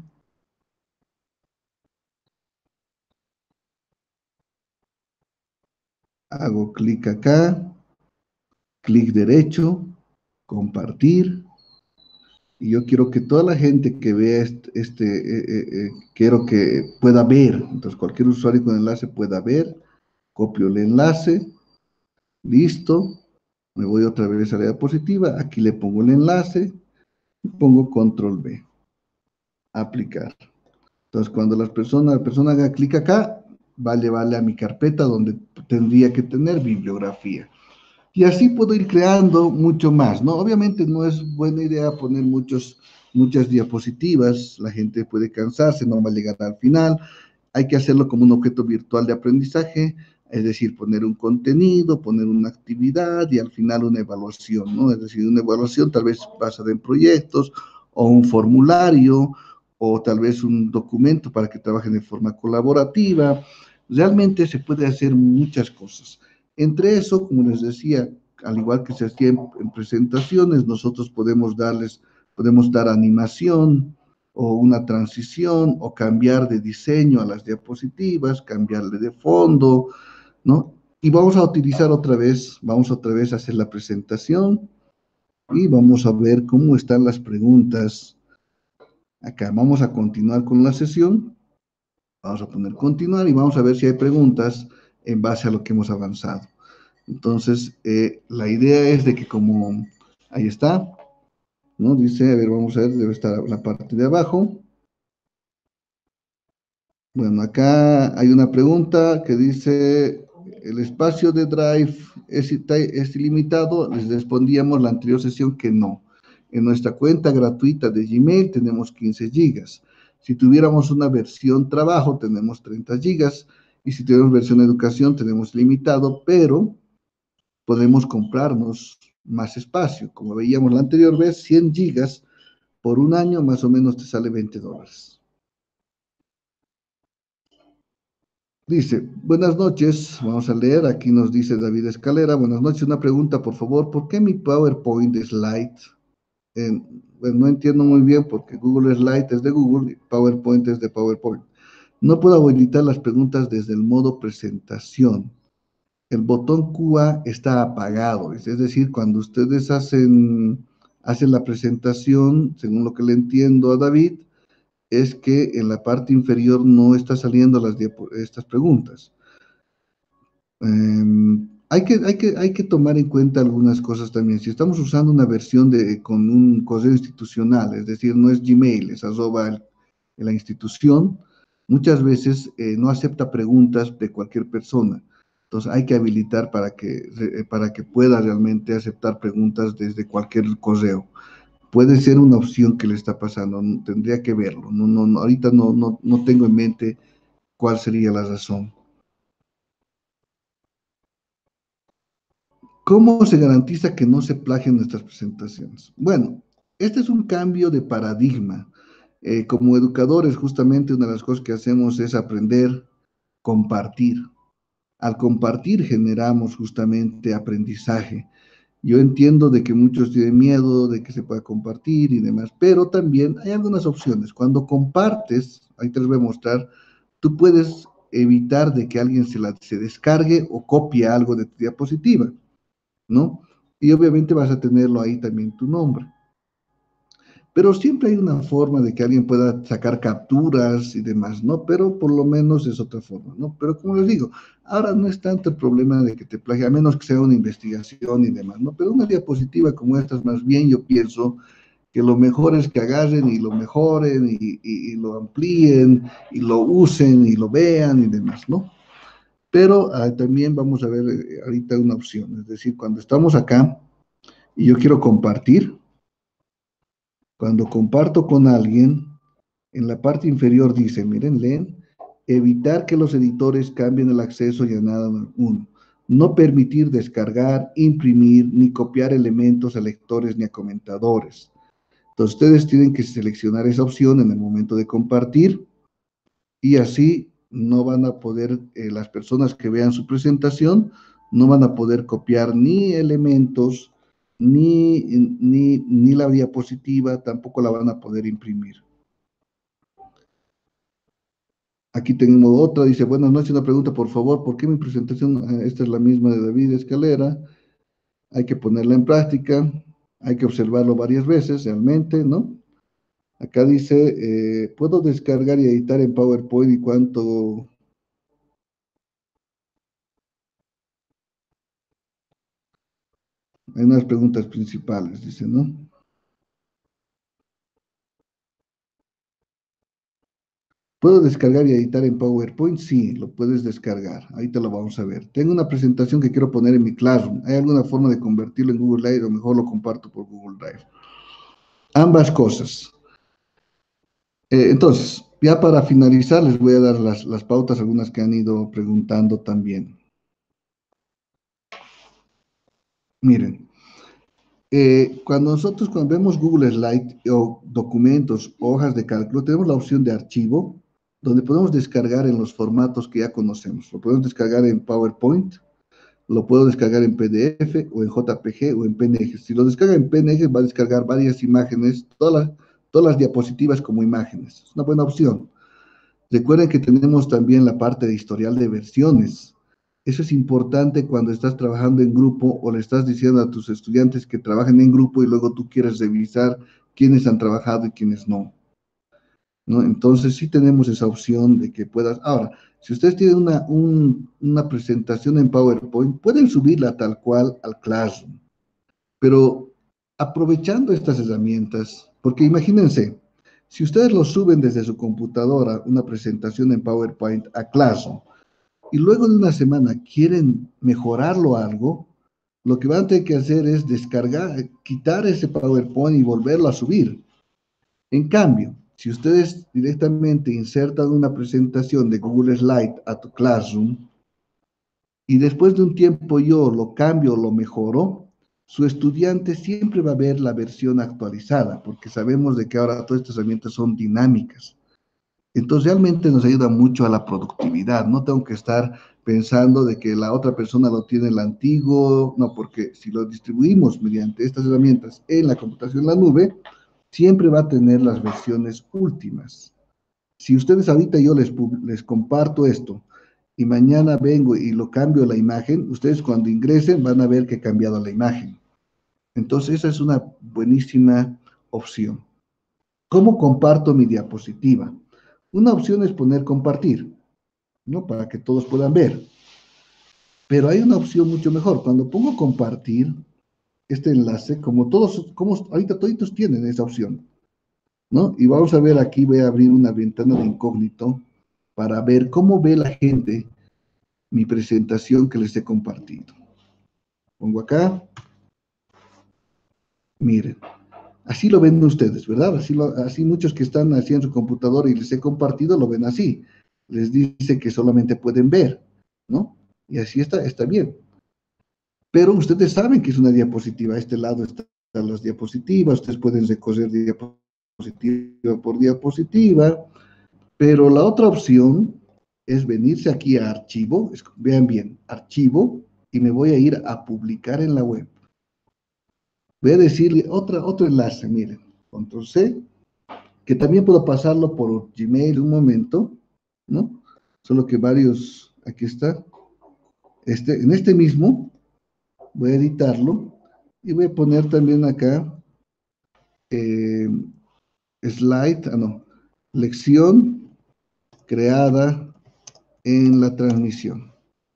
Hago clic acá, clic derecho, compartir. Y yo quiero que toda la gente que vea este, este eh, eh, eh, quiero que pueda ver. Entonces, cualquier usuario con enlace pueda ver. Copio el enlace. Listo. Me voy otra vez a la diapositiva. Aquí le pongo el enlace. Y pongo control B. Aplicar. Entonces, cuando las personas, la persona haga clic acá, va a llevarle a mi carpeta donde tendría que tener bibliografía. Y así puedo ir creando mucho más, ¿no? Obviamente no es buena idea poner muchos, muchas diapositivas, la gente puede cansarse, no va a llegar al final. Hay que hacerlo como un objeto virtual de aprendizaje, es decir, poner un contenido, poner una actividad y al final una evaluación, ¿no? Es decir, una evaluación tal vez basada en proyectos o un formulario o tal vez un documento para que trabajen de forma colaborativa. Realmente se puede hacer muchas cosas. Entre eso, como les decía, al igual que se hacía en, en presentaciones, nosotros podemos darles, podemos dar animación, o una transición, o cambiar de diseño a las diapositivas, cambiarle de fondo, ¿no? Y vamos a utilizar otra vez, vamos otra vez a hacer la presentación, y vamos a ver cómo están las preguntas. Acá vamos a continuar con la sesión, vamos a poner continuar, y vamos a ver si hay preguntas en base a lo que hemos avanzado. Entonces, eh, la idea es de que como, ahí está, ¿no? Dice, a ver, vamos a ver, debe estar la parte de abajo. Bueno, acá hay una pregunta que dice, ¿el espacio de Drive es, es ilimitado? Les respondíamos la anterior sesión que no. En nuestra cuenta gratuita de Gmail tenemos quince gigas. Si tuviéramos una versión trabajo, tenemos treinta gigas. Y si tenemos versión educación, tenemos limitado, pero podemos comprarnos más espacio. Como veíamos la anterior vez, cien gigas por un año, más o menos te sale veinte dólares. Dice, buenas noches, vamos a leer, aquí nos dice David Escalera, buenas noches, una pregunta por favor, ¿por qué mi PowerPoint es light? Eh, bueno, no entiendo muy bien porque Google Slide es de Google y PowerPoint es de PowerPoint. No puedo habilitar las preguntas desde el modo presentación. el botón Q A está apagado, es decir, cuando ustedes hacen, hacen la presentación, según lo que le entiendo a David, es que en la parte inferior no está saliendo las estas preguntas. Um, hay, que, hay, que, hay que tomar en cuenta algunas cosas también. Si estamos usando una versión de, con un correo institucional, es decir, no es Gmail, es arroba el, la institución, muchas veces eh, no acepta preguntas de cualquier persona. Entonces hay que habilitar para que, para que pueda realmente aceptar preguntas desde cualquier correo. Puede ser una opción que le está pasando, tendría que verlo. No, no, no, ahorita no, no, no tengo en mente cuál sería la razón. ¿Cómo se garantiza que no se plagien nuestras presentaciones? Bueno, este es un cambio de paradigma. Eh, como educadores, justamente una de las cosas que hacemos es aprender, compartir. Al compartir generamos justamente aprendizaje. Yo entiendo de que muchos tienen miedo de que se pueda compartir y demás, pero también hay algunas opciones. Cuando compartes, ahí te les voy a mostrar, tú puedes evitar de que alguien se, la, se descargue o copie algo de tu diapositiva, ¿no? Y obviamente vas a tenerlo ahí también tu nombre. Pero siempre hay una forma de que alguien pueda sacar capturas y demás, ¿no? Pero por lo menos es otra forma, ¿no? Pero como les digo, ahora no es tanto el problema de que te plagie, a menos que sea una investigación y demás, ¿no? Pero una diapositiva como esta, más bien yo pienso que lo mejor es que agarren y lo mejoren y, y, y lo amplíen y lo usen y lo vean y demás, ¿no? Pero ah, también vamos a ver eh, ahorita una opción, es decir, cuando estamos acá y yo quiero compartir, cuando comparto con alguien, en la parte inferior dice, miren, leen, evitar que los editores cambien el acceso y añadan uno. No permitir descargar, imprimir, ni copiar elementos a lectores ni a comentadores. Entonces, ustedes tienen que seleccionar esa opción en el momento de compartir y así no van a poder, eh, las personas que vean su presentación, no van a poder copiar ni elementos, ni, ni, ni la diapositiva, tampoco la van a poder imprimir. Aquí tenemos otra, dice, buenas noches, una pregunta, por favor, ¿por qué mi presentación, eh, esta es la misma de David Escalera? Hay que ponerla en práctica, hay que observarlo varias veces, realmente, ¿no? Acá dice, eh, ¿puedo descargar y editar en PowerPoint y cuánto? Hay unas preguntas principales, dice, ¿no? ¿Puedo descargar y editar en PowerPoint? Sí, lo puedes descargar. Ahorita lo vamos a ver. Tengo una presentación que quiero poner en mi Classroom. ¿Hay alguna forma de convertirlo en Google Drive o mejor lo comparto por Google Drive? Ambas cosas. Eh, entonces, ya para finalizar, les voy a dar las, las pautas, algunas que han ido preguntando también. Miren, eh, cuando nosotros cuando vemos Google Slide o documentos, hojas de cálculo, tenemos la opción de archivo, donde podemos descargar en los formatos que ya conocemos. Lo podemos descargar en PowerPoint, lo puedo descargar en P D F o en J P G o en P N G. Si lo descarga en P N G, va a descargar varias imágenes, todas las, todas las diapositivas como imágenes. Es una buena opción. Recuerden que tenemos también la parte de historial de versiones. Eso es importante cuando estás trabajando en grupo o le estás diciendo a tus estudiantes que trabajen en grupo y luego tú quieres revisar quiénes han trabajado y quiénes no, ¿no? Entonces sí tenemos esa opción de que puedas. Ahora, si ustedes tienen una, un, una presentación en PowerPoint, pueden subirla tal cual al Classroom, pero aprovechando estas herramientas, porque imagínense, si ustedes lo suben desde su computadora, una presentación en PowerPoint a Classroom, y luego de una semana quieren mejorarlo algo, lo que van a tener que hacer es descargar, quitar ese PowerPoint y volverlo a subir. En cambio, si ustedes directamente insertan una presentación de Google Slide a tu Classroom, y después de un tiempo yo lo cambio, lo mejoro, su estudiante siempre va a ver la versión actualizada, porque sabemos de que ahora todas estas herramientas son dinámicas. Entonces realmente nos ayuda mucho a la productividad. No tengo que estar pensando de que la otra persona lo tiene el antiguo, no, porque si lo distribuimos mediante estas herramientas en la computación en la nube, siempre va a tener las versiones últimas. Si ustedes ahorita yo les, les comparto esto y mañana vengo y lo cambio la imagen, ustedes cuando ingresen van a ver que he cambiado la imagen. Entonces, esa es una buenísima opción. ¿Cómo comparto mi diapositiva? Una opción es poner compartir, ¿no? Para que todos puedan ver. Pero hay una opción mucho mejor. Cuando pongo compartir este enlace, como todos, como ahorita toditos tienen esa opción, ¿no? Y vamos a ver aquí, voy a abrir una ventana de incógnito para ver cómo ve la gente mi presentación que les he compartido. Pongo acá. Miren. Así lo ven ustedes, ¿verdad? Así, lo, así muchos que están así en su computadora y les he compartido lo ven así. Les dice que solamente pueden ver, ¿no? Y así está, está bien. Pero ustedes saben que es una diapositiva. A este lado están las diapositivas. Ustedes pueden recorrer diapositiva por diapositiva. Pero la otra opción es venirse aquí a archivo. Vean bien, archivo. Y me voy a ir a publicar en la web. Voy a decirle otra, otro enlace, miren. Control C, que también puedo pasarlo por Gmail un momento, ¿no? Solo que varios, aquí está. Este, en este mismo, voy a editarlo y voy a poner también acá eh, slide, ah no, lección creada en la transmisión.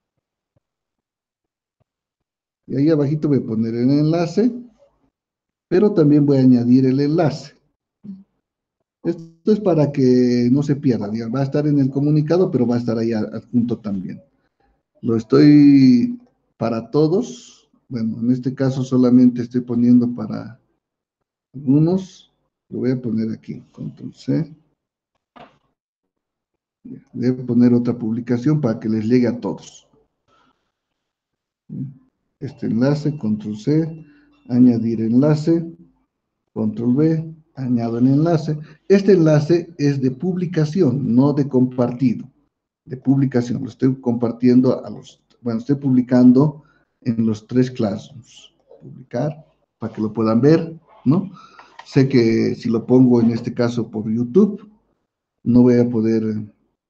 Y ahí abajito voy a poner el enlace, pero también voy a añadir el enlace. Esto es para que no se pierda, digamos, va a estar en el comunicado, pero va a estar ahí adjunto también. Lo estoy para todos, bueno, en este caso solamente estoy poniendo para algunos, lo voy a poner aquí, control C. Voy a poner otra publicación para que les llegue a todos. Este enlace, control C, añadir enlace, control V, añado el enlace. Este enlace es de publicación, no de compartido, de publicación. Lo estoy compartiendo a los, bueno, estoy publicando en los tres classrooms. Publicar, para que lo puedan ver, ¿no? Sé que si lo pongo en este caso por YouTube, no voy a poder,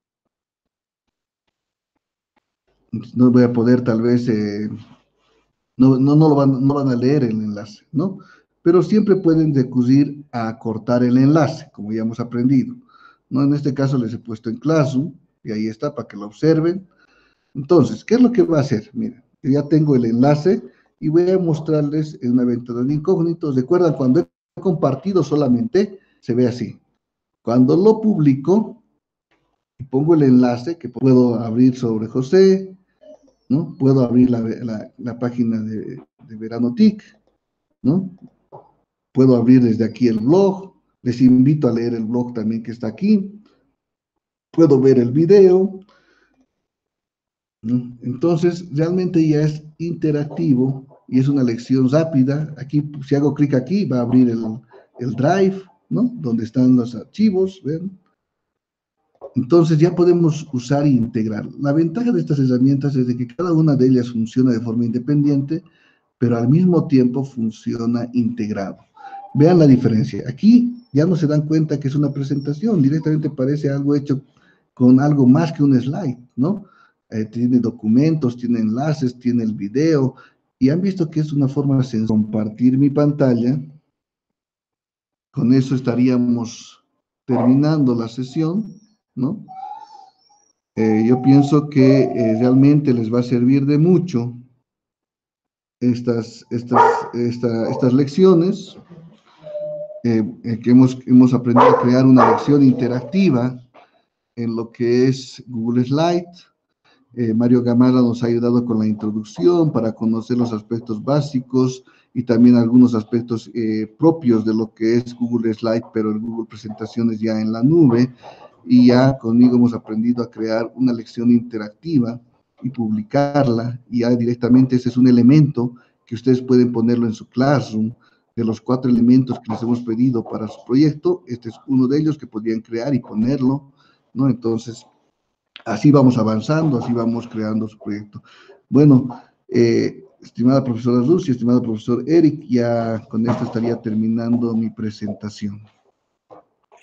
no voy a poder tal vez, eh, no, no, no, lo van, no van a leer el enlace, ¿no? Pero siempre pueden recurrir a cortar el enlace, como ya hemos aprendido, ¿no? En este caso les he puesto en Classroom, y ahí está, para que lo observen. Entonces, ¿qué es lo que va a hacer? Miren, ya tengo el enlace, y voy a mostrarles en una ventana de incógnitos. ¿Recuerdan cuando he compartido solamente? Se ve así. Cuando lo publico, pongo el enlace que puedo abrir sobre José, ¿no? Puedo abrir la, la, la página de, de Verano T I C, ¿no? Puedo abrir desde aquí el blog. Les invito a leer el blog también que está aquí. Puedo ver el video, ¿no? Entonces, realmente ya es interactivo y es una lección rápida. Aquí, si hago clic aquí, va a abrir el, el Drive, ¿no? Donde están los archivos, ¿ven? Entonces ya podemos usar e integrar. La ventaja de estas herramientas es de que cada una de ellas funciona de forma independiente, pero al mismo tiempo funciona integrado. Vean la diferencia. Aquí ya no se dan cuenta que es una presentación, directamente parece algo hecho con algo más que un slide, ¿no? Eh, tiene documentos, tiene enlaces, tiene el video, y han visto que es una forma de compartir mi pantalla. Con eso estaríamos terminando la sesión, ¿no? Eh, yo pienso que eh, realmente les va a servir de mucho estas, estas, esta, estas lecciones, eh, eh, que hemos, hemos aprendido a crear una lección interactiva en lo que es Google Slide. Eh, Mario Gamarra nos ha ayudado con la introducción para conocer los aspectos básicos y también algunos aspectos eh, propios de lo que es Google Slide, pero el Google Presentaciones ya en la nube. Y ya conmigo hemos aprendido a crear una lección interactiva y publicarla, y ya directamente ese es un elemento que ustedes pueden ponerlo en su Classroom. De los cuatro elementos que les hemos pedido para su proyecto, este es uno de ellos que podrían crear y ponerlo, ¿no? Entonces, así vamos avanzando, así vamos creando su proyecto. Bueno, eh, estimada profesora Ruth y estimado profesor Eric, ya con esto estaría terminando mi presentación.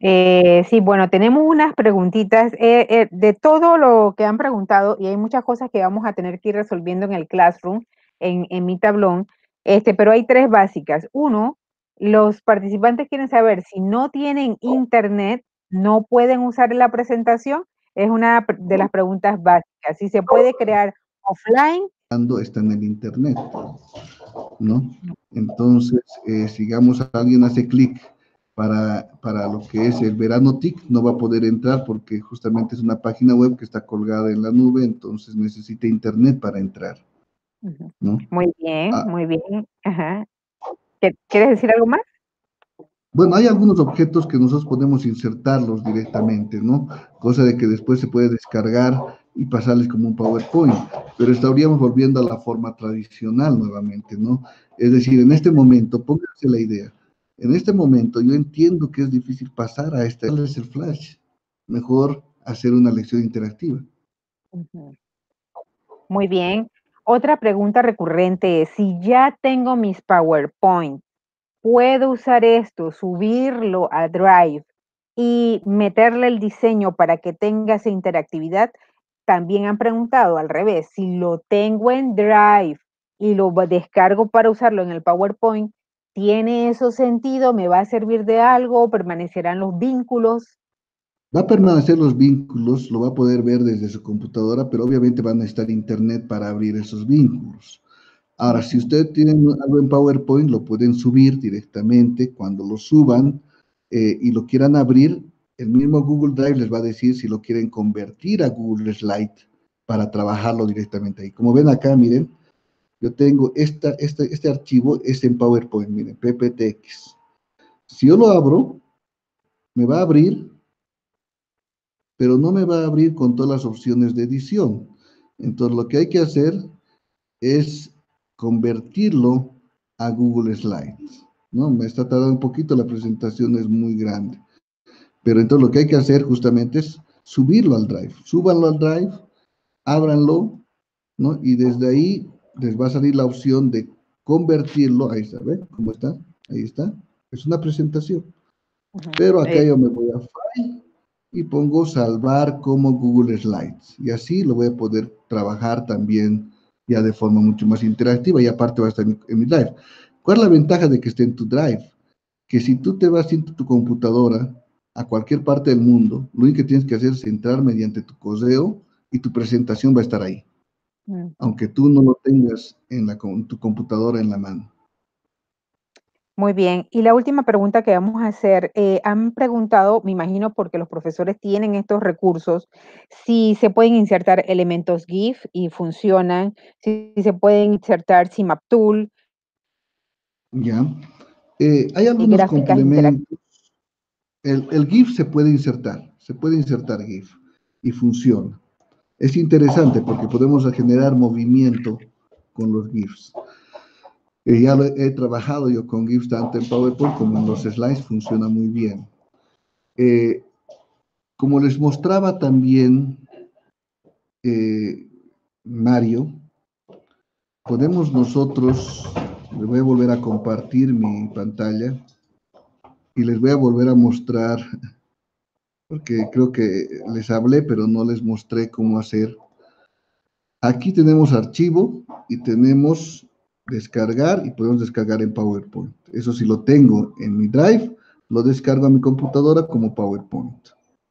Eh, sí, bueno, tenemos unas preguntitas eh, eh, de todo lo que han preguntado y hay muchas cosas que vamos a tener que ir resolviendo en el Classroom, en, en mi tablón, este, pero hay tres básicas. Uno, los participantes quieren saber si no tienen internet, no pueden usar la presentación. Es una pr- de las preguntas básicas. Si se puede crear offline. Está en el internet, ¿no? Entonces, eh, sigamos, alguien hace clic para, para lo que es el Verano T I C, no va a poder entrar porque justamente es una página web que está colgada en la nube, entonces necesita internet para entrar, Ujú. ¿no? Muy bien, Ah, muy bien. Ajá. ¿Qué- ¿Quieres decir algo más? bueno, hay algunos objetos que nosotros podemos insertarlos directamente, ¿no? Cosa de que después se puede descargar y pasarles como un PowerPoint, pero estaríamos volviendo a la forma tradicional nuevamente, ¿no? Es decir, en este momento, pónganse la idea, en este momento yo entiendo que es difícil pasar a este, es el flash, mejor hacer una lección interactiva. Ujú. Muy bien. Otra pregunta recurrente es, si ya tengo mis PowerPoint, ¿puedo usar esto, subirlo a Drive y meterle el diseño para que tenga esa interactividad? También han preguntado al revés, si lo tengo en Drive y lo va- descargo para usarlo en el PowerPoint, ¿tiene eso sentido? ¿Me va a servir de algo? ¿Permanecerán los vínculos? Va a permanecer los vínculos, lo va a poder ver desde su computadora, pero obviamente van a necesitar internet para abrir esos vínculos. Ahora, si Ujú. ustedes tienen algo en PowerPoint, lo pueden subir directamente. Cuando lo suban eh, y lo quieran abrir, el mismo Google Drive les va a decir si lo quieren convertir a Google Slide para trabajarlo directamente ahí. Como ven acá, miren, yo tengo esta, esta, este archivo, es en PowerPoint, miren, P P T X. Si yo lo abro, me va a abrir, pero no me va a abrir con todas las opciones de edición. Entonces, lo que hay que hacer es convertirlo a Google Slides, ¿no? Me está tardando un poquito, la presentación es muy grande. Pero entonces lo que hay que hacer justamente es subirlo al Drive. Súbanlo al Drive, ábranlo, ¿no? Y desde ahí les va a salir la opción de convertirlo. Ahí está, ¿ven? ¿Cómo está? Ahí está. Es una presentación. Ujú. Pero acá Eh, yo me voy a File y pongo salvar como Google Slides. Y así lo voy a poder trabajar también ya de forma mucho más interactiva y aparte va a estar en mi, en mi Drive. ¿Cuál es la ventaja de que esté en tu Drive? Que si tú te vas en tu computadora a cualquier parte del mundo, lo único que tienes que hacer es entrar mediante tu correo y tu presentación va a estar ahí, ujú. aunque tú no lo tengas en la, en tu computadora en la mano. Muy bien. Y la última pregunta que vamos a hacer, eh, han preguntado, me imagino porque los profesores tienen estos recursos, si se pueden insertar elementos GIF y funcionan, si se pueden insertar CMapTool ¿Ya? Eh, hay y algunos gráficas interactivas. complementos. El, el GIF se puede insertar, se puede insertar GIF y funciona. Es interesante porque podemos generar movimiento con los GIFs. Eh, ya lo he, he trabajado yo con GIFs tanto en PowerPoint como en los slides, funciona muy bien. Eh, como les mostraba también eh, Mario, podemos nosotros, les voy a volver a compartir mi pantalla y les voy a volver a mostrar, porque creo que les hablé, pero no les mostré cómo hacer. Aquí tenemos archivo y tenemos descargar y podemos descargar en PowerPoint. Eso sí lo tengo en mi Drive, lo descargo a mi computadora como PowerPoint.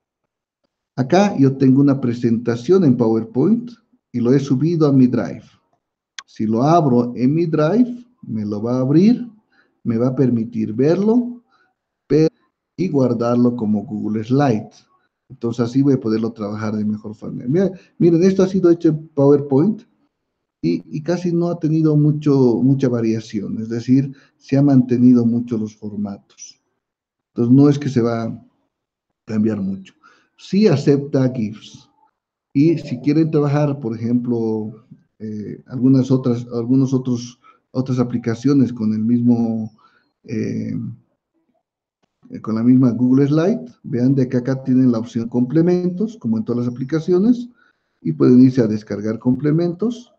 Acá yo tengo una presentación en PowerPoint y lo he subido a mi Drive. Si lo abro en mi Drive, me lo va a abrir, me va a permitir verlo y guardarlo como Google Slides. Entonces así voy a poderlo trabajar de mejor forma. Miren, miren esto ha sido hecho en PowerPoint y, y casi no ha tenido mucho, mucha variación, es decir, se ha mantenido mucho los formatos. Entonces no es que se va a cambiar mucho. Sí acepta GIFs. Y si quieren trabajar, por ejemplo, eh, algunas otras, algunos otros, otras aplicaciones con el mismo, eh, con la misma Google Slide, vean de que acá tienen la opción complementos, como en todas las aplicaciones, y pueden irse a descargar complementos.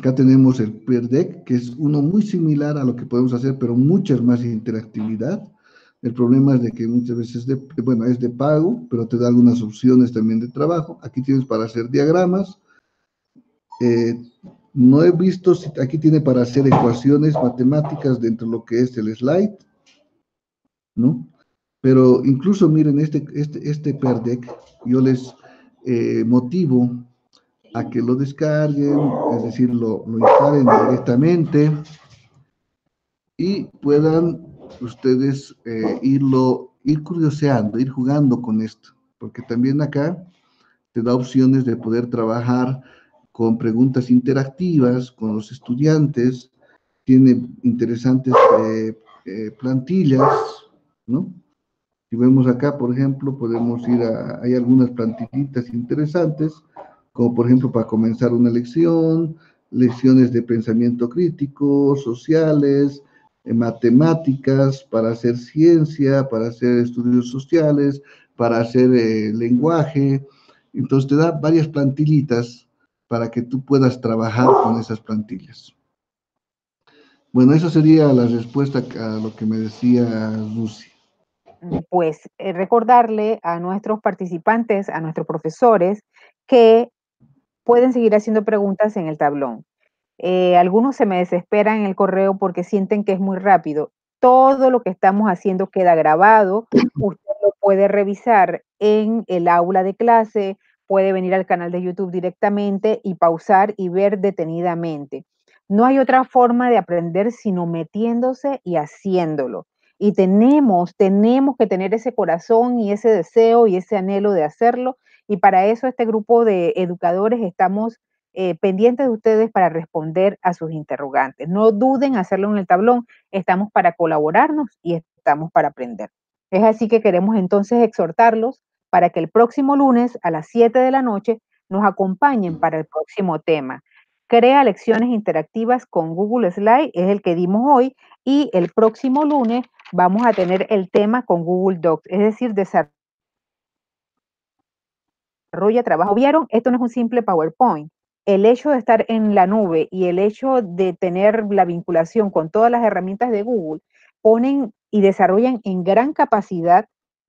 Acá tenemos el Peer Deck, que es uno muy similar a lo que podemos hacer, pero mucha más interactividad. El problema es de que muchas veces, de, bueno, es de pago, pero te da algunas opciones también de trabajo. Aquí tienes para hacer diagramas. Eh, no he visto, si aquí tiene para hacer ecuaciones matemáticas dentro de lo que es el slide, ¿no? Pero incluso miren, este, este, este Peer Deck, yo les eh, motivo a que lo descarguen, es decir, lo, lo instalen directamente y puedan ustedes eh, irlo, ir curioseando, ir jugando con esto, porque también acá te da opciones de poder trabajar con preguntas interactivas con los estudiantes, tiene interesantes eh, eh, plantillas, ¿no? Si vemos acá, por ejemplo, podemos ir a, hay algunas plantillitas interesantes, como por ejemplo para comenzar una lección, lecciones de pensamiento crítico, sociales, eh, matemáticas, para hacer ciencia, para hacer estudios sociales, para hacer eh, lenguaje. Entonces te da varias plantillitas para que tú puedas trabajar con esas plantillas. Bueno, esa sería la respuesta a lo que me decía Lucy. Pues eh, recordarle a nuestros participantes, a nuestros profesores, que pueden seguir haciendo preguntas en el tablón. Eh, algunos se me desesperan en el correo porque sienten que es muy rápido. Todo lo que estamos haciendo queda grabado. Usted lo puede revisar en el aula de clase, puede venir al canal de YouTube directamente y pausar y ver detenidamente. No hay otra forma de aprender sino metiéndose y haciéndolo. Y tenemos, tenemos que tener ese corazón y ese deseo y ese anhelo de hacerlo. Y para eso este grupo de educadores estamos eh, pendientes de ustedes para responder a sus interrogantes. No duden en hacerlo en el tablón. Estamos para colaborarnos y estamos para aprender. Es así que queremos entonces exhortarlos para que el próximo lunes a las siete de la noche nos acompañen para el próximo tema. Crea lecciones interactivas con Google Slide, es el que dimos hoy, y el próximo lunes vamos a tener el tema con Google Docs, es decir, desarrollo trabajo. ¿Vieron? Esto no es un simple PowerPoint. El hecho de estar en la nube y el hecho de tener la vinculación con todas las herramientas de Google ponen y desarrollan en gran capacidad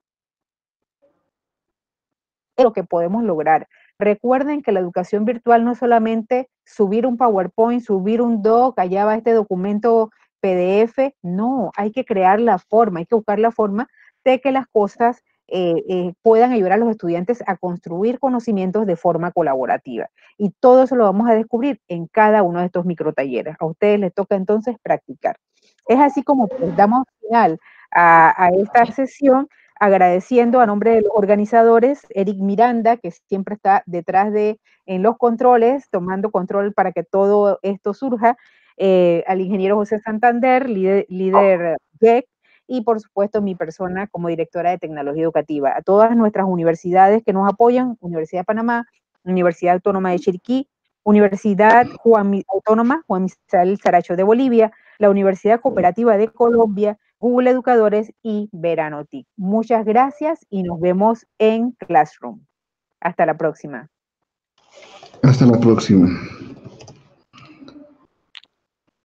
lo que podemos lograr. Recuerden que la educación virtual no es solamente subir un PowerPoint, subir un doc, allá va este documento P D F, no, hay que crear la forma, hay que buscar la forma de que las cosas eh, eh, puedan ayudar a los estudiantes a construir conocimientos de forma colaborativa. Y todo eso lo vamos a descubrir en cada uno de estos microtalleres. A ustedes les toca entonces practicar. Es así como pues, damos final a, a esta sesión, agradeciendo a nombre de los organizadores, Eric Miranda, que siempre está detrás de, en los controles, tomando control para que todo esto surja, eh, al ingeniero José Santander, líder, líder G E C, y por supuesto mi persona como directora de tecnología educativa. A todas nuestras universidades que nos apoyan, Universidad de Panamá, Universidad Autónoma de Chiriquí, Universidad Juan, Autónoma Juan Misael Saracho de Bolivia, la Universidad Cooperativa de Colombia, Google Educadores y Verano T I C. Muchas gracias y nos vemos en Classroom. Hasta la próxima. Hasta la próxima.